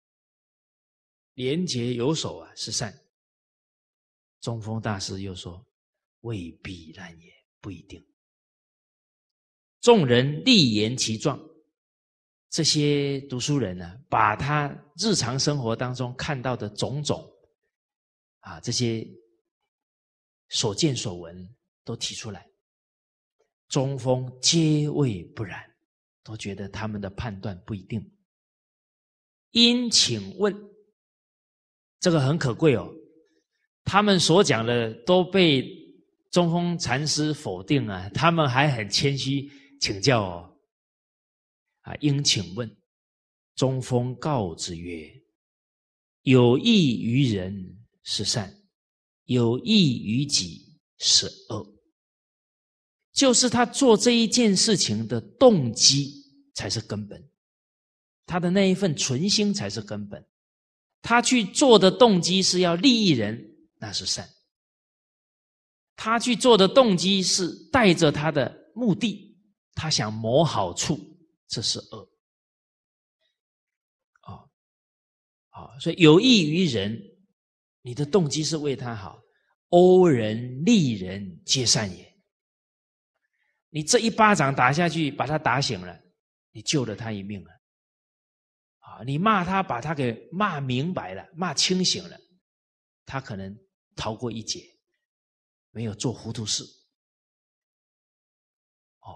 廉洁有守啊是善。中风大师又说：未必然也，不一定。众人立言其状，这些读书人呢，把他日常生活当中看到的种种啊，这些所见所闻都提出来。中风皆谓不然，都觉得他们的判断不一定。因请问，这个很可贵哦，他们所讲的都被中风禅师否定啊，他们还很谦虚请教哦。啊，应请问，中风告之曰：有益于人是善，有益于己是恶。就是他做这一件事情的动机才是根本，他的那一份存心才是根本。他去做的动机是要利益人，那是善；他去做的动机是带着他的目的，他想谋好处，这是恶。哦哦，所以有益于人，你的动机是为他好，欧人、利人皆善也。你这一巴掌打下去，把他打醒了，你救了他一命了。啊，你骂他，把他给骂明白了，骂清醒了，他可能逃过一劫，没有做糊涂事。哦，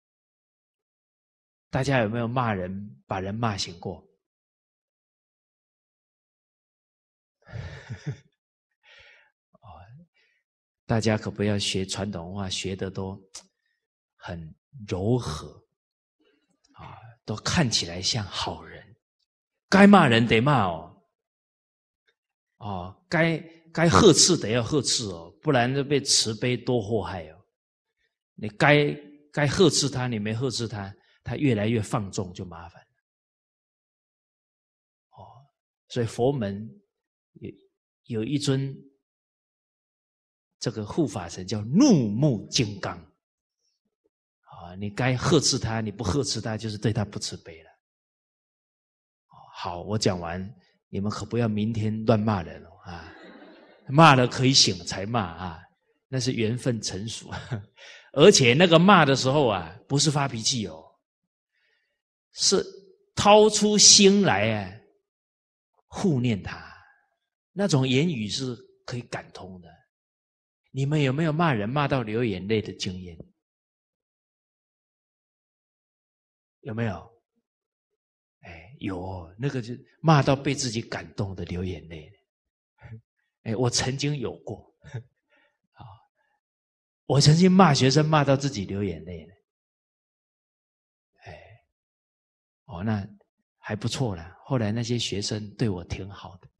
大家有没有骂人，把人骂醒过？哦，大家可不要学传统文化，学的都很柔和啊，都看起来像好人。该骂人得骂哦，哦，该该呵斥得要呵斥哦，不然就被慈悲多祸害哦。你该该呵斥他，你没呵斥他，他越来越放纵，就麻烦。哦，所以佛门有有一尊这个护法神叫怒目金刚。啊，你该呵斥他，你不呵斥他，就是对他不慈悲了。好，我讲完，你们可不要明天乱骂人哦啊！骂了可以醒才骂啊，那是缘分成熟。而且那个骂的时候啊，不是发脾气哦，是掏出心来啊，护念他，那种言语是可以感通的。你们有没有骂人骂到流眼泪的经验？有没有？哎，有，那个就骂到被自己感动的流眼泪。哎，我曾经有过，啊，我曾经骂学生骂到自己流眼泪。哎，哦，那还不错啦。后来那些学生对我挺好的，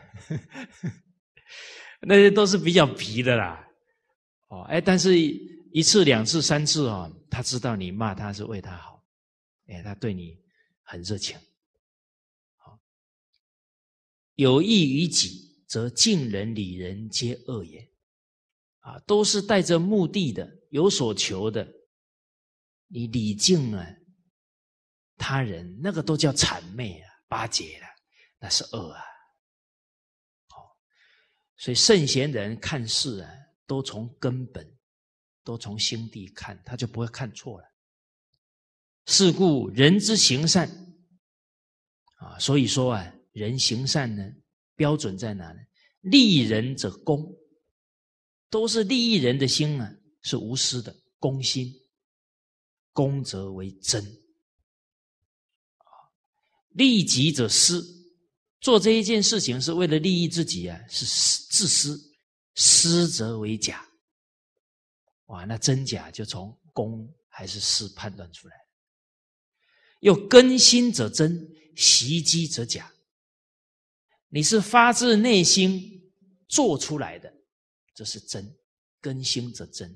那些都是比较皮的啦。哦，哎，但是一次、两次、三次哦，他知道你骂他是为他好，哎，他对你很热情。好，有益于己，则敬人、礼人皆恶也。啊，都是带着目的的，有所求的。你礼敬啊他人，那个都叫谄媚啊。 八节了，那是恶啊。好，所以圣贤人看事啊，都从根本，都从心地看，他就不会看错了。是故人之行善啊，所以说啊，人行善呢，标准在哪呢？利人者公，都是利益人的心啊，是无私的公心，公则为真。利己者私，做这一件事情是为了利益自己啊，是自私，私则为假。哇，那真假就从公还是私判断出来。又根心者真，习机则假。你是发自内心做出来的，这是真，根心者真。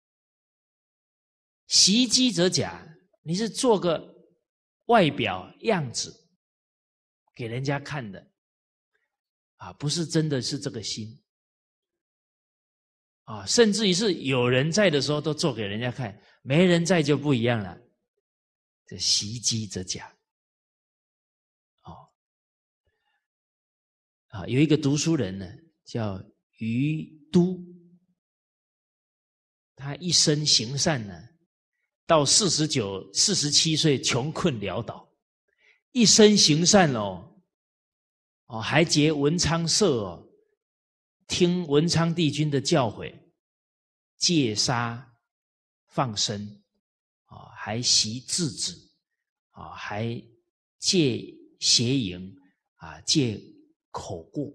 习机则假，你是做个外表样子给人家看的啊，不是真的是这个心啊，甚至于是有人在的时候都做给人家看，没人在就不一样了。这习机则假。哦，啊，有一个读书人呢，叫于都，他一生行善呢，到四十九、四十七岁穷困潦倒，一生行善哦，哦，还结文昌社哦，听文昌帝君的教诲，戒杀放生啊，还习制止啊，还戒邪淫啊，戒口过，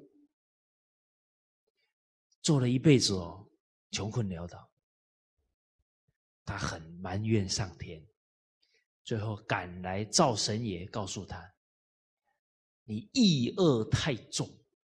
做了一辈子哦，穷困潦倒，他很埋怨上天，最后赶来灶神爷告诉他：你意恶太重，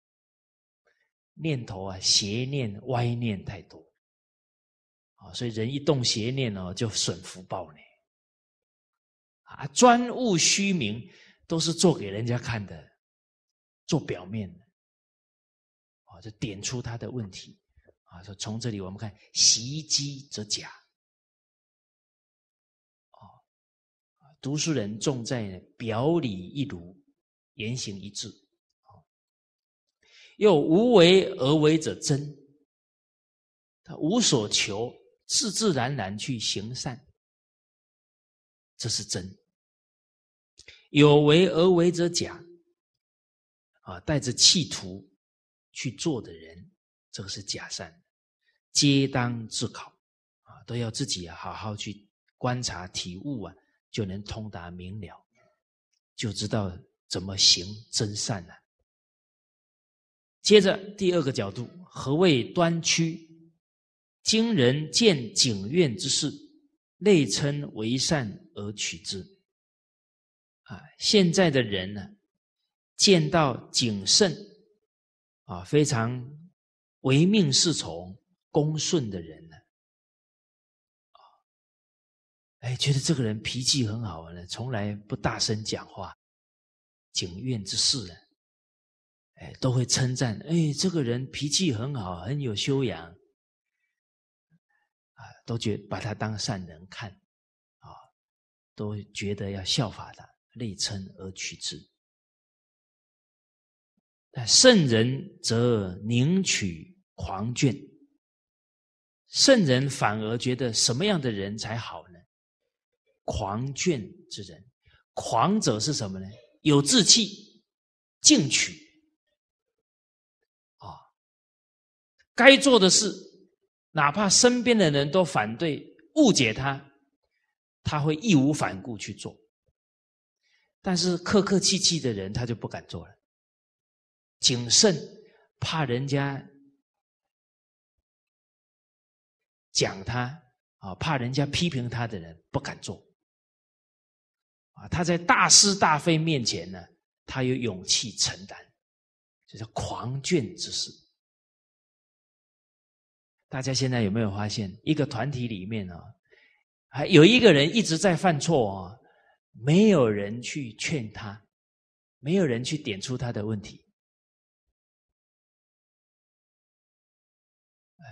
念头啊，邪念、歪念太多啊，所以人一动邪念哦，就损福报呢。啊，专务虚名，都是做给人家看的，做表面的，啊，就点出他的问题啊。说从这里我们看，习机则假。哦，读书人重在表里一如，言行一致。又无为而为者真，他无所求，自自然然去行善，这是真。有为而为者假，啊，带着企图去做的人，这个是假善，皆当自考啊，都要自己好好去观察体悟啊，就能通达明了，就知道怎么行真善了。接着第二个角度，何谓端曲？今人见景苑之事，内称为善而取之。啊，现在的人呢，见到景胜啊，非常唯命是从、恭顺的人呢，啊，哎，觉得这个人脾气很好呢，从来不大声讲话，景苑之事呢，哎，都会称赞，哎，这个人脾气很好，很有修养，啊，都觉把他当善人看，啊，都觉得要效法他，内称而取之。但圣人则宁取狂倦，圣人反而觉得什么样的人才好呢？狂倦之人，狂者是什么呢？有志气，进取。该做的事，哪怕身边的人都反对、误解他，他会义无反顾去做。但是客客气气的人，他就不敢做了。谨慎，怕人家讲他啊，怕人家批评他的人不敢做。啊，他在大是大非面前呢，他有勇气承担，这叫狂倦之事。大家现在有没有发现，一个团体里面啊，还有一个人一直在犯错啊，没有人去劝他，没有人去点出他的问题。哎，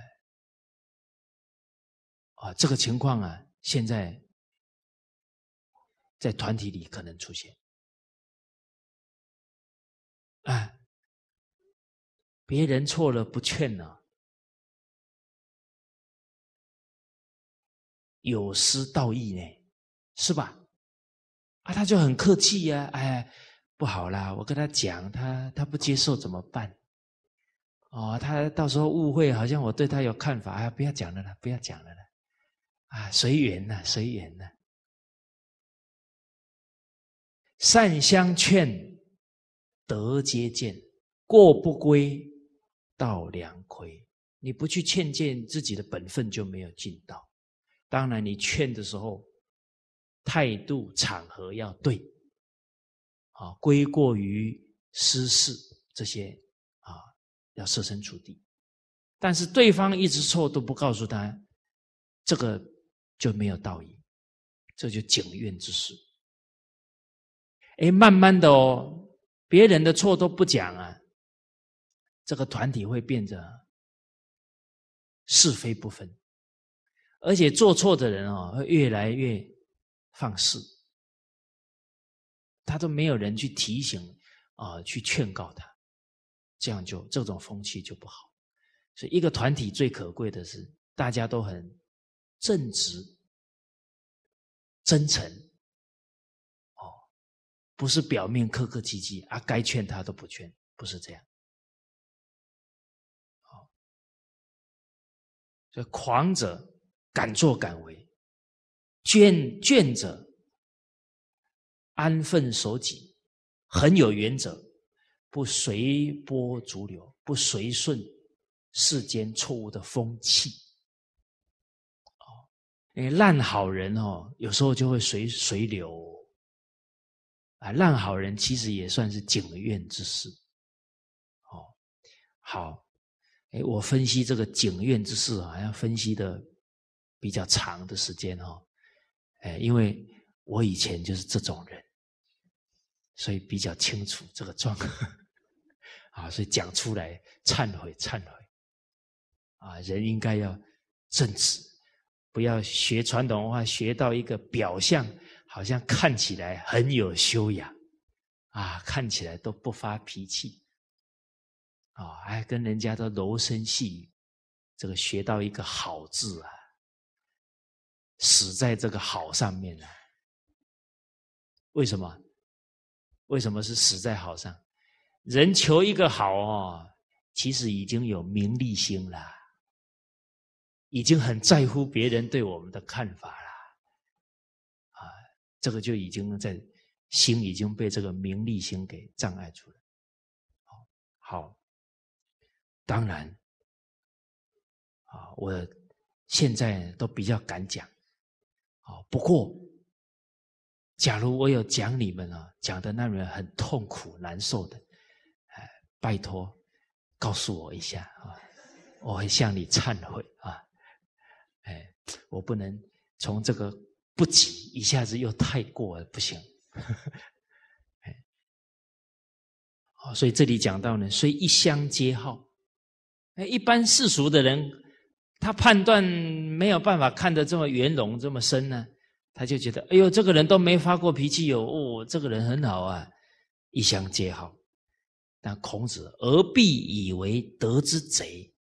啊，这个情况啊，现在在团体里可能出现。 啊，别人错了不劝呢、啊，有失道义呢，是吧？啊，他就很客气呀、啊，哎，不好啦，我跟他讲，他他不接受怎么办？哦，他到时候误会，好像我对他有看法，啊，不要讲了啦，不要讲了啦，啊，随缘呐，随缘呐。善相劝，德皆见；过不归，道良亏。你不去劝谏自己的本分，就没有尽到。当然，你劝的时候，态度、场合要对，啊，归过于私事这些啊，要设身处地。但是对方一直错，都不告诉他，这个就没有道义，这就警怨之事。哎，慢慢的哦，别人的错都不讲啊，这个团体会变得是非不分，而且做错的人哦，会越来越放肆，他都没有人去提醒啊、呃，去劝告他，这样就这种风气就不好。所以，一个团体最可贵的是大家都很正直、真诚。不是表面客客气气啊，该劝他都不劝，不是这样。好，所以狂者敢作敢为，倦倦者安分守己，很有原则，不随波逐流，不随顺世间错误的风气。哦，因为烂好人哦，有时候就会随随流。啊，烂好人其实也算是警怨之事。哦，好，哎，我分析这个警怨之事啊，要分析的比较长的时间哦。哎，因为我以前就是这种人，所以比较清楚这个状况。啊，所以讲出来忏悔忏悔。啊，人应该要正直，不要学传统文化学到一个表象。好像看起来很有修养啊，看起来都不发脾气啊，还跟人家都柔声细语，这个学到一个好字啊，死在这个好上面了、啊。为什么？为什么是死在好上？人求一个好哦，其实已经有名利心了，已经很在乎别人对我们的看法了。这个就已经在心已经被这个名利心给障碍住了。好，好，当然啊，我现在都比较敢讲。啊，不过，假如我有讲你们啊，讲的那人很痛苦难受的，哎，拜托告诉我一下啊，我会向你忏悔啊。哎，我不能从这个。不急，一下子又太过了，不行。哦，所以这里讲到呢，虽一乡皆好，一般世俗的人，他判断没有办法看得这么圆融、这么深呢，他就觉得，哎呦，这个人都没发过脾气哦，哦，这个人很好啊，一乡皆好。但孔子而必以为德之贼，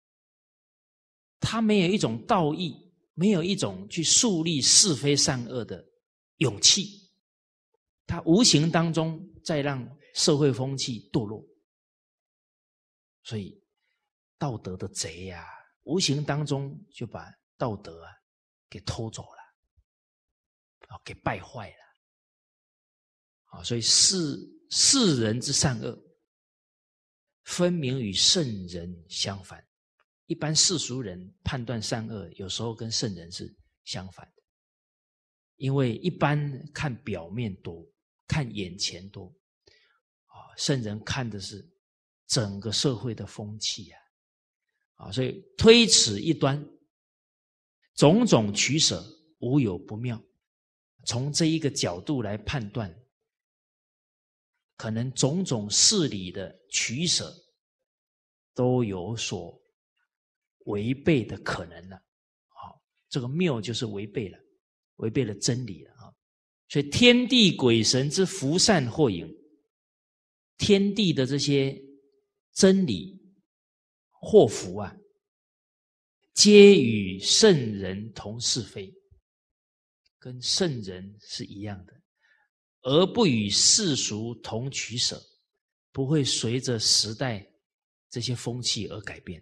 他没有一种道义。没有一种去树立是非善恶的勇气，他无形当中在让社会风气堕落，所以道德的贼呀、啊，无形当中就把道德啊给偷走了，啊，给败坏了，啊，所以世世人之善恶，分明与圣人相反。一般世俗人判断善恶，有时候跟圣人是相反的，因为一般看表面多，看眼前多，啊，圣人看的是整个社会的风气啊，啊，所以推此一端，种种取舍无有不妙。从这一个角度来判断，可能种种事理的取舍都有所违背的可能了。好，这个谬就是违背了，违背了真理了啊！所以天地鬼神之福善祸影， 天地的这些真理祸福啊，皆与圣人同是非，跟圣人是一样的，而不与世俗同取舍，不会随着时代这些风气而改变。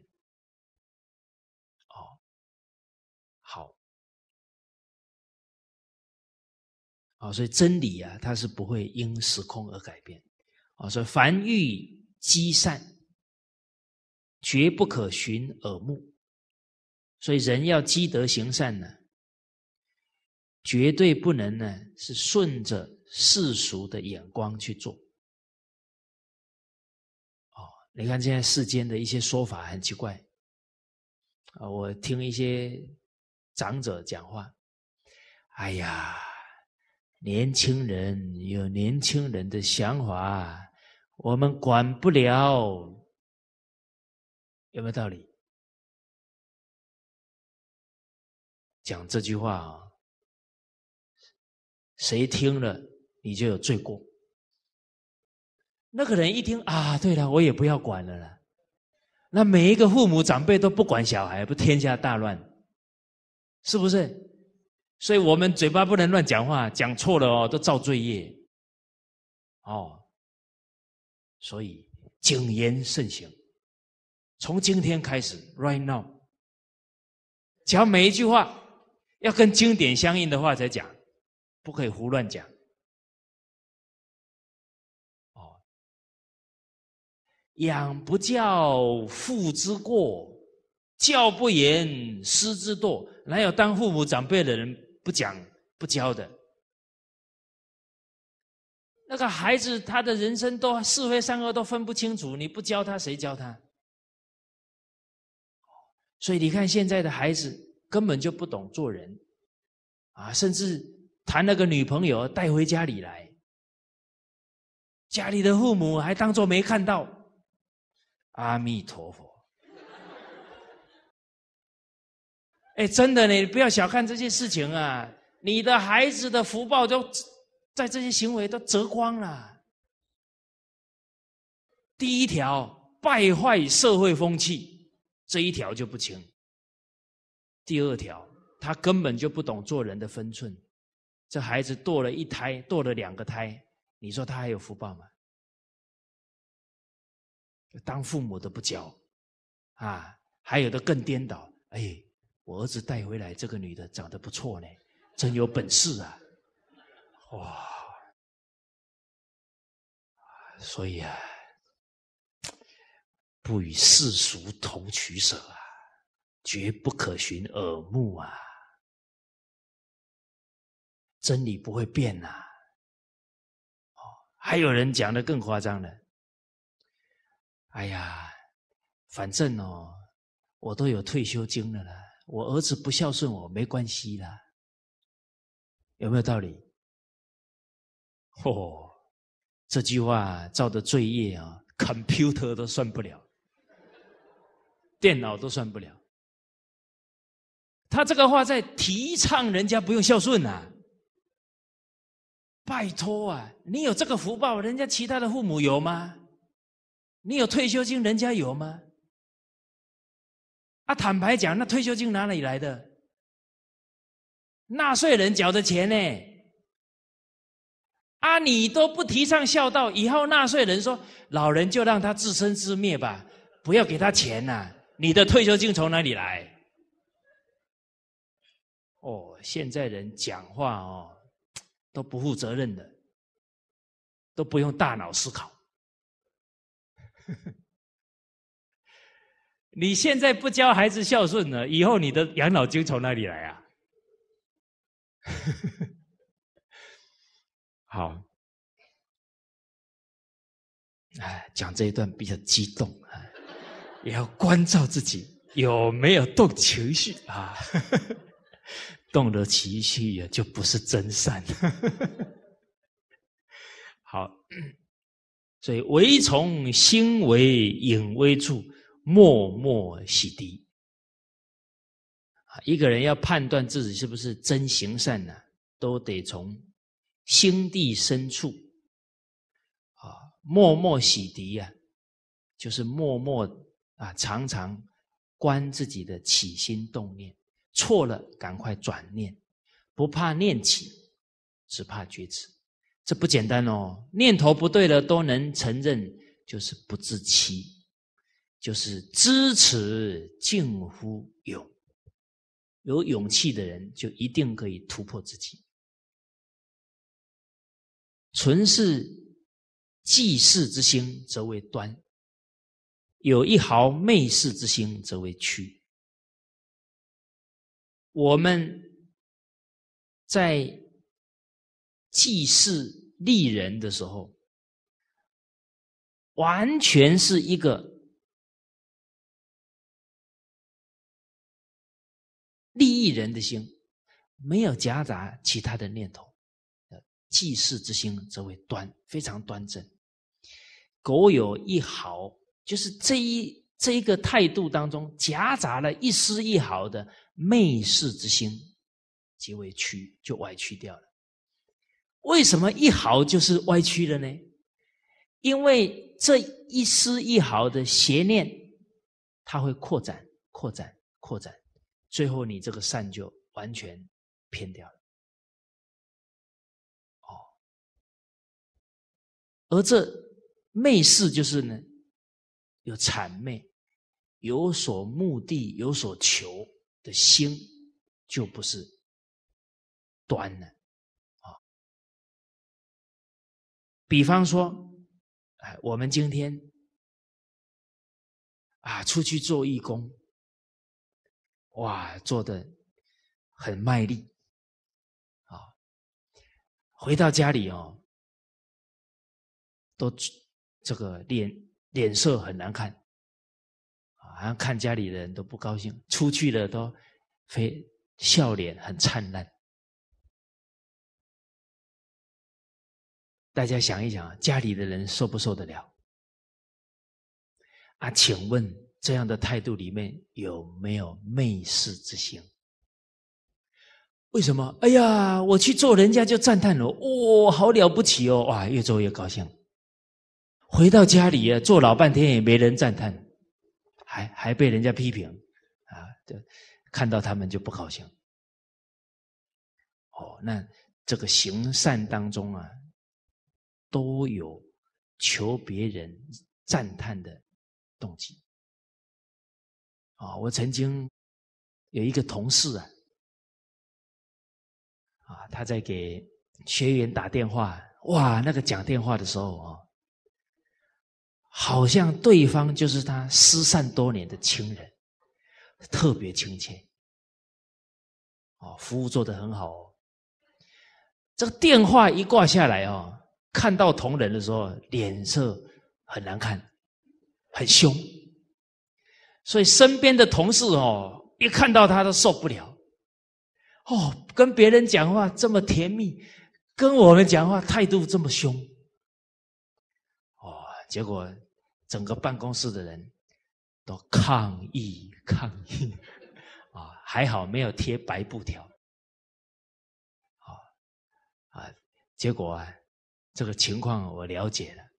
哦，好，哦，所以真理啊，它是不会因时空而改变。哦，所以凡欲积善，绝不可循耳目。所以人要积德行善呢，绝对不能呢是顺着世俗的眼光去做。哦，你看现在世间的一些说法很奇怪啊，我听一些长者讲话，哎呀，年轻人有年轻人的想法，我们管不了，有没有道理？讲这句话啊，谁听了你就有罪过。那个人一听啊，对了，我也不要管了啦。那每一个父母长辈都不管小孩，不天下大乱，是不是？所以我们嘴巴不能乱讲话，讲错了哦，都造罪业。哦，所以谨言慎行，从今天开始 ，right now， 讲每一句话要跟经典相应的话才讲，不可以胡乱讲。哦，养不教，父之过；教不严，师之惰。哪有当父母长辈的人不讲不教的？那个孩子他的人生都是非善恶都分不清楚，你不教他，谁教他？所以你看现在的孩子根本就不懂做人啊，甚至谈了个女朋友带回家里来，家里的父母还当作没看到。阿弥陀佛！哎，真的呢，你不要小看这些事情啊，你的孩子的福报都在这些行为都折光了。第一条，败坏社会风气，这一条就不轻。第二条，他根本就不懂做人的分寸。这孩子堕了一胎，堕了两个胎，你说他还有福报吗？当父母的不教啊，还有的更颠倒。哎，我儿子带回来这个女的长得不错呢，真有本事啊！哇，所以啊，不与世俗同取舍啊，绝不可循耳目啊。真理不会变啊。哦，还有人讲的更夸张了。哎呀，反正哦，我都有退休金了啦，我儿子不孝顺我没关系啦，有没有道理？哦，这句话造的罪业啊 ，computer 都算不了，电脑都算不了。他这个话在提倡人家不用孝顺啊，拜托啊，你有这个福报，人家其他的父母有吗？你有退休金，人家有吗？啊，坦白讲，那退休金哪里来的？纳税人缴的钱呢？啊，你都不提倡孝道，以后纳税人说老人就让他自生自灭吧，不要给他钱呐、啊。你的退休金从哪里来？哦，现在人讲话哦都不负责任的，都不用大脑思考。你现在不教孩子孝顺了，以后你的养老金从哪里来啊？好，哎，讲这一段比较激动啊，也要关照自己有没有动情绪啊。动了情绪就不是真善。好，所以唯从心为隐微处，默默洗涤。一个人要判断自己是不是真行善呢、啊，都得从心地深处啊， 默默洗涤啊，就是默默啊，常常观自己的起心动念，错了赶快转念，不怕念起，只怕觉迟。这不简单哦，念头不对了都能承认，就是不自欺，就是知耻近乎勇。有勇气的人就一定可以突破自己。纯是济世之心，则为端；有一毫媚世之心，则为曲。我们在济世利人的时候，完全是一个利益人的心，没有夹杂其他的念头。济世之心则为端，非常端正。苟有一毫，就是这一这一个态度当中夹杂了一丝一毫的媚世之心，即为曲，就歪曲掉了。为什么一毫就是歪曲了呢？因为这一丝一毫的邪念，它会扩展、扩展、扩展，最后你这个善就完全偏掉了。而这媚世就是呢，有谄媚、有所目的、有所求的心，就不是端了啊。比方说，哎，我们今天啊出去做义工，哇，做得很卖力啊，回到家里哦。都这个脸脸色很难看，好像看家里的人都不高兴，出去了都非笑脸很灿烂。大家想一想，家里的人受不受得了？啊，请问这样的态度里面有没有媚世之心？为什么？哎呀，我去做人家就赞叹了，哇、哦，好了不起哦，哇，越做越高兴。回到家里啊，做老半天也没人赞叹，还还被人家批评啊！就看到他们就不高兴。哦，那这个行善当中啊，都有求别人赞叹的动机。啊、哦，我曾经有一个同事啊，啊，他在给学员打电话，哇，那个讲电话的时候啊。好像对方就是他失散多年的亲人，特别亲切。哦，服务做得很好哦。这个电话一挂下来哦，看到同仁的时候，脸色很难看，很凶。所以身边的同事哦，一看到他都受不了。哦，跟别人讲话这么甜蜜，跟我们讲话态度这么凶。哦，结果整个办公室的人都抗议抗议啊，还好没有贴白布条啊啊，结果啊，这个情况我了解了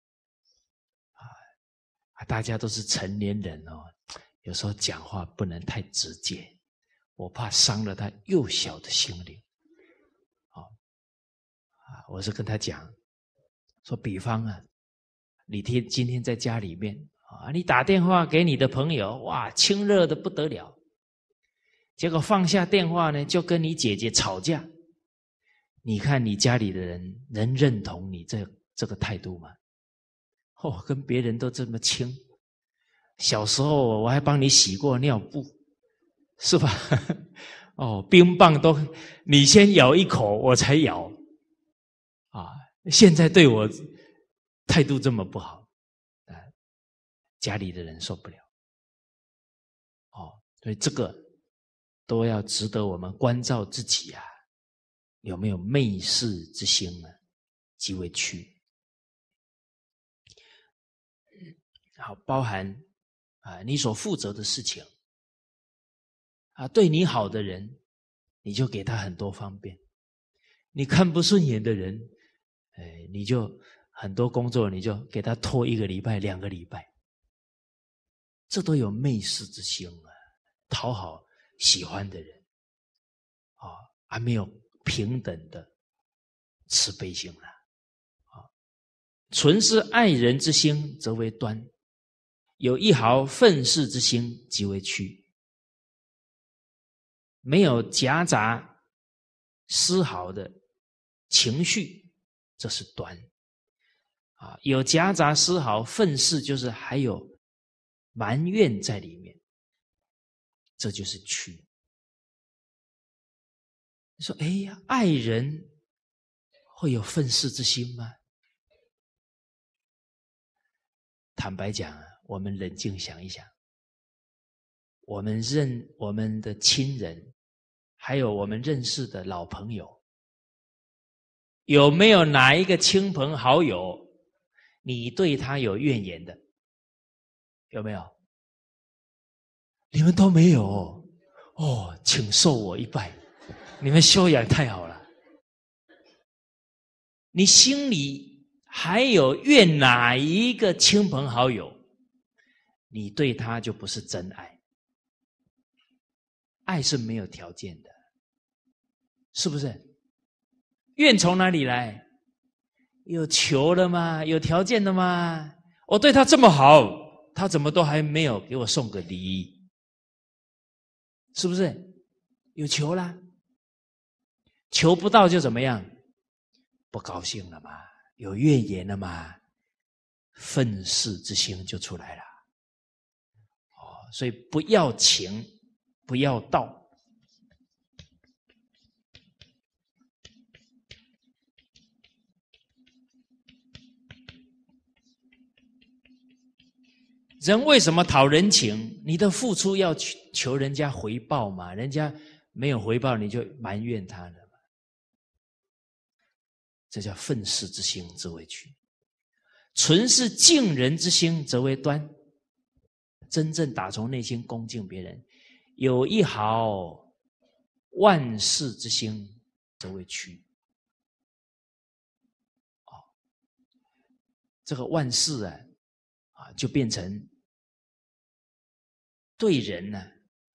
啊，大家都是成年人哦，有时候讲话不能太直接，我怕伤了他幼小的心灵。啊啊，我是跟他讲说，比方啊，你天今天在家里面啊，你打电话给你的朋友，哇，亲热的不得了。结果放下电话呢，就跟你姐姐吵架。你看你家里的人能认同你这这个态度吗？哦，跟别人都这么亲，小时候我还帮你洗过尿布，是吧？哦，冰棒都你先咬一口，我才咬。啊，现在对我态度这么不好，啊，家里的人受不了。哦，所以这个都要值得我们关照自己啊，有没有媚世之心呢？即为曲。好，包含啊你所负责的事情啊，对你好的人，你就给他很多方便；你看不顺眼的人，哎，你就很多工作你就给他拖一个礼拜、两个礼拜，这都有媚世之心啊，讨好喜欢的人啊，还没有平等的慈悲心了啊。纯是爱人之心，则为端；有一毫愤世之心，即为曲。没有夹杂丝毫的情绪，这是端啊；有夹杂丝毫愤世，就是还有埋怨在里面，这就是曲。你说，哎呀，爱人会有愤世之心吗？坦白讲啊，我们冷静想一想，我们认我们的亲人，还有我们认识的老朋友，有没有哪一个亲朋好友，你对他有怨言的？有没有？你们都没有哦，请受我一拜，你们修养太好了。你心里还有怨哪一个亲朋好友，你对他就不是真爱。爱是没有条件的，是不是？怨从哪里来？有求的吗？有条件的吗？我对他这么好，他怎么都还没有给我送个礼？是不是？有求啦，求不到就怎么样？不高兴了嘛，有怨言了嘛，愤世之心就出来了。哦，所以不要情，不要道。人为什么讨人情？你的付出要求人家回报嘛，人家没有回报，你就埋怨他了嘛。这叫愤世之心，则为曲；纯是敬人之心，则为端。真正打从内心恭敬别人，有一毫万世之心，则为曲。哦，这个万世啊，啊，就变成对人呢、啊，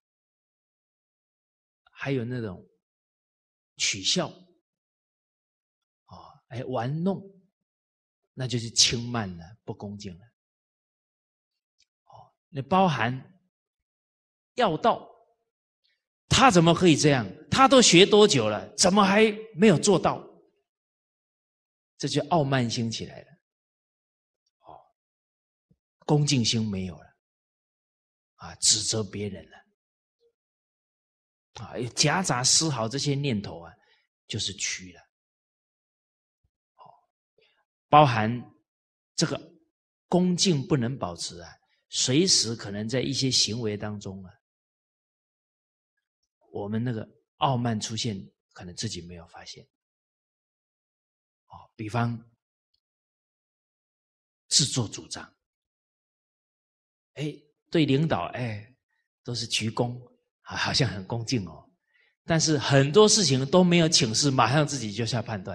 还有那种取笑啊，哎，玩弄，那就是轻慢了，不恭敬了。哦，那包含要道，他怎么可以这样？他都学多久了，怎么还没有做到？这就傲慢心起来了。哦，恭敬心没有了。啊，指责别人了，啊，夹杂丝毫这些念头啊，就是曲了。哦，包含这个恭敬不能保持啊，随时可能在一些行为当中啊，我们那个傲慢出现，可能自己没有发现。哦，比方自作主张，哎。对领导，哎，都是鞠躬，好像很恭敬哦。但是很多事情都没有请示，马上自己就下判断。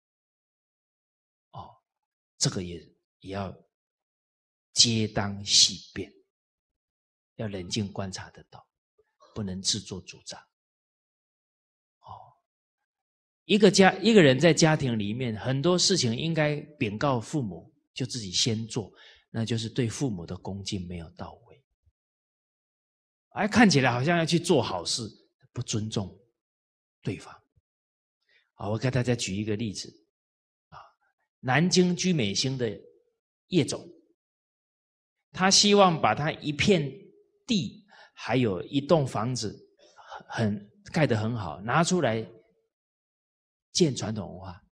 哦，这个也也要皆当细辨，要冷静观察得到，不能自作主张。哦，一个家一个人在家庭里面，很多事情应该禀告父母，就自己先做，那就是对父母的恭敬没有到位。哎，看起来好像要去做好事，不尊重对方。好，我给大家举一个例子啊，南京居美兴的叶总，他希望把他一片地还有一栋房子很盖得很好，拿出来建传统文化。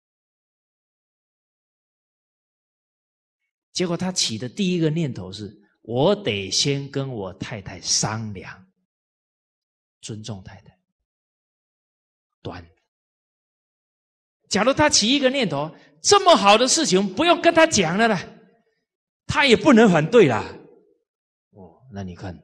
结果他起的第一个念头是，我得先跟我太太商量，尊重太太，端。假如他起一个念头，这么好的事情不用跟他讲了啦，他也不能反对啦。哦，那你看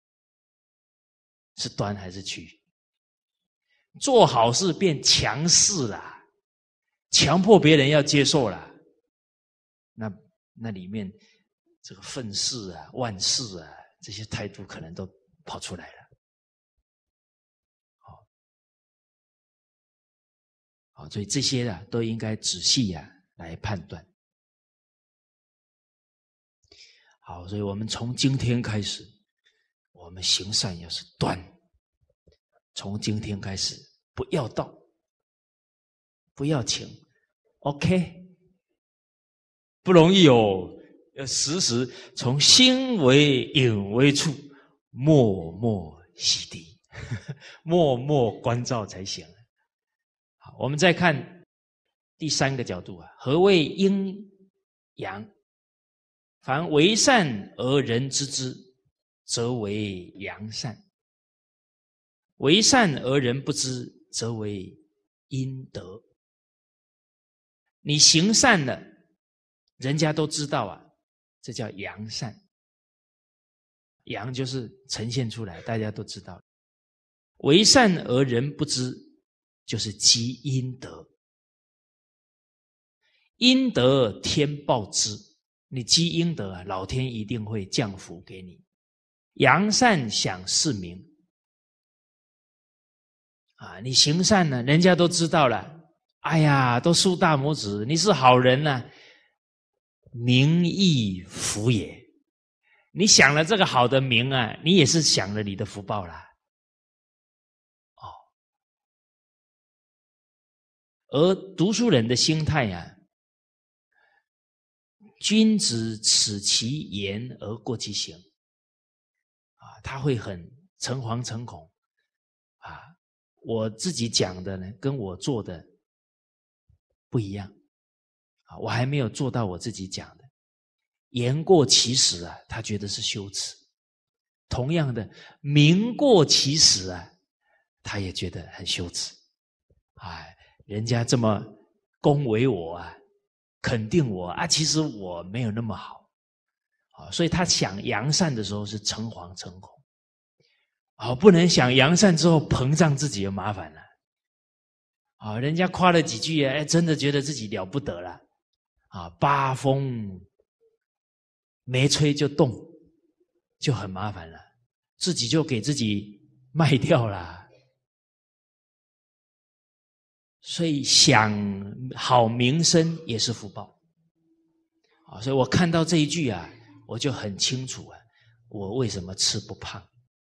是端还是曲？做好事变强势啦，强迫别人要接受啦。 那那里面这个愤世啊、万世啊这些态度可能都跑出来了。好，好，所以这些啊都应该仔细啊来判断。好，所以我们从今天开始，我们行善要是断，从今天开始不要道，不要情 ，OK， 不容易哦，要时时从心为隐为处，默默洗涤，默默关照才行。好，我们再看第三个角度啊，何谓阴阳？凡为善而人知之，则为阳善；为善而人不知，则为阴德。你行善了，人家都知道啊，这叫阳善。阳就是呈现出来，大家都知道。为善而人不知，就是积阴德。阴德天报之。你积阴德啊，老天一定会降福给你。扬善享世名啊，你行善呢，人家都知道了。哎呀，都竖大拇指，你是好人呢、啊，名亦福也。你享了这个好的名啊，你也是享了你的福报啦。哦，而读书人的心态啊。君子耻其言而过其行啊，他会很诚惶诚恐啊。我自己讲的呢，跟我做的不一样啊，我还没有做到我自己讲的。言过其实啊，他觉得是羞耻；同样的，名过其实啊，他也觉得很羞耻。哎，人家这么恭维我啊。肯定我啊，其实我没有那么好啊，所以他想扬善的时候是诚惶诚恐啊，不能想扬善之后膨胀自己就麻烦了啊。人家夸了几句，哎，真的觉得自己了不得了啊，八风没吹就动，就很麻烦了，自己就给自己卖掉了。所以享好名声也是福报啊！所以我看到这一句啊，我就很清楚啊，我为什么吃不胖？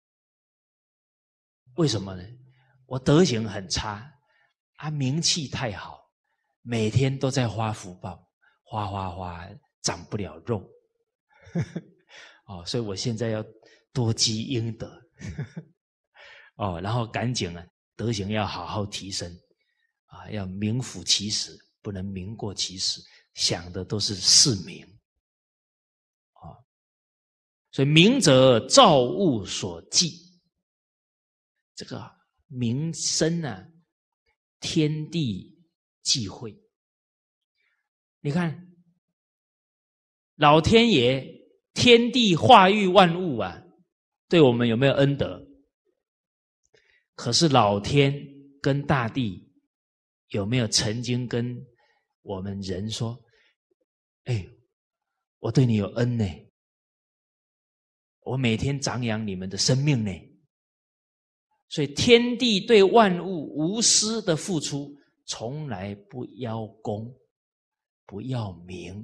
为什么呢？我德行很差，啊，名气太好，每天都在花福报，花花花，长不了肉。哦，所以我现在要多积阴德，哦，然后赶紧啊，德行要好好提升。啊，要名副其实，不能名过其实，想的都是世名啊。所以名者造物所忌，这个名声啊，天地忌讳。你看，老天爷天地化育万物啊，对我们有没有恩德？可是老天跟大地有没有曾经跟我们人说，哎，我对你有恩呢，我每天长养你们的生命呢？所以天地对万物无私的付出，从来不邀功，不要名，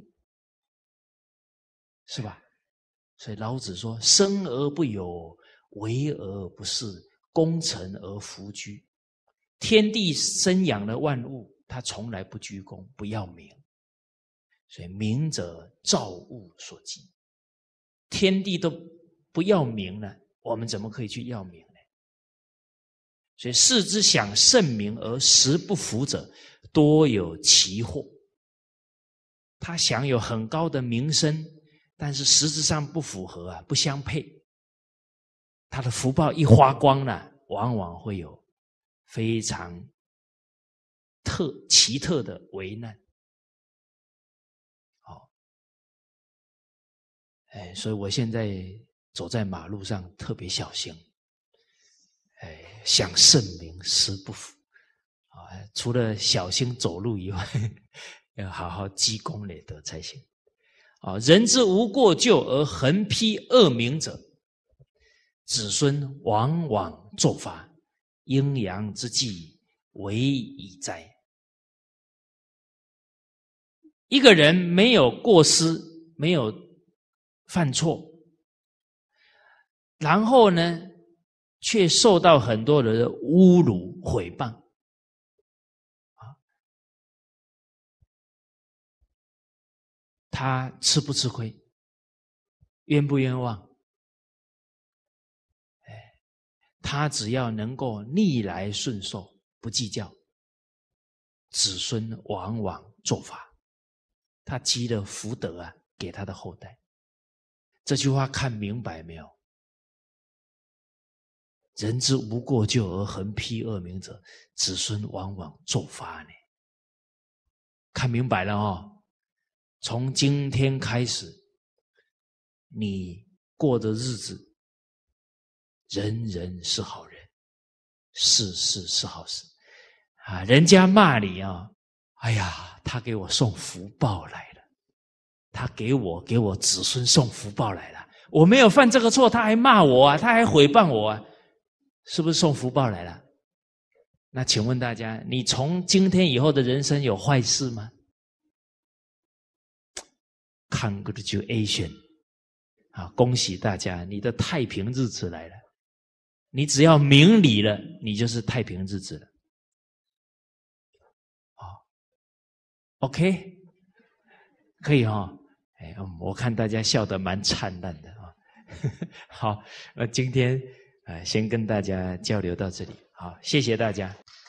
是吧？所以老子说，生而不有，为而不恃，功成而弗居。天地生养了万物，他从来不居功，不要名。所以名者造物所忌，天地都不要名了，我们怎么可以去要名呢？所以世之享盛名而实不符者，多有其祸。他享有很高的名声，但是实质上不符合啊，不相配。他的福报一花光了，往往会有非常特奇特的危难。好，哎，所以我现在走在马路上特别小心。哎，享盛名实不符啊！除了小心走路以外，要好好积功累德才行。 啊，人之无过咎而横批恶名者，子孙往往作罚，阴阳之计为矣哉。一个人没有过失，没有犯错，然后呢，却受到很多人的侮辱、毁谤，啊，他吃不吃亏？冤不冤枉？哎，他只要能够逆来顺受，不计较，子孙往往作罚。他积了福德啊，给他的后代。这句话看明白没有？人之无过咎而横批恶名者，子孙往往作罚呢。看明白了哦。从今天开始，你过的日子，人人是好人，事事是好事啊！人家骂你啊，哎呀，他给我送福报来了，他给我给我子孙送福报来了。我没有犯这个错，他还骂我啊，他还毁谤我啊，是不是送福报来了？那请问大家，你从今天以后的人生有坏事吗？ Congratulation 啊，恭喜大家，你的太平日子来了。你只要明理了，你就是太平日子了。好 ，OK， 可以哈、哦。哎，我看大家笑得蛮灿烂的啊。好，那今天呃先跟大家交流到这里，好，谢谢大家。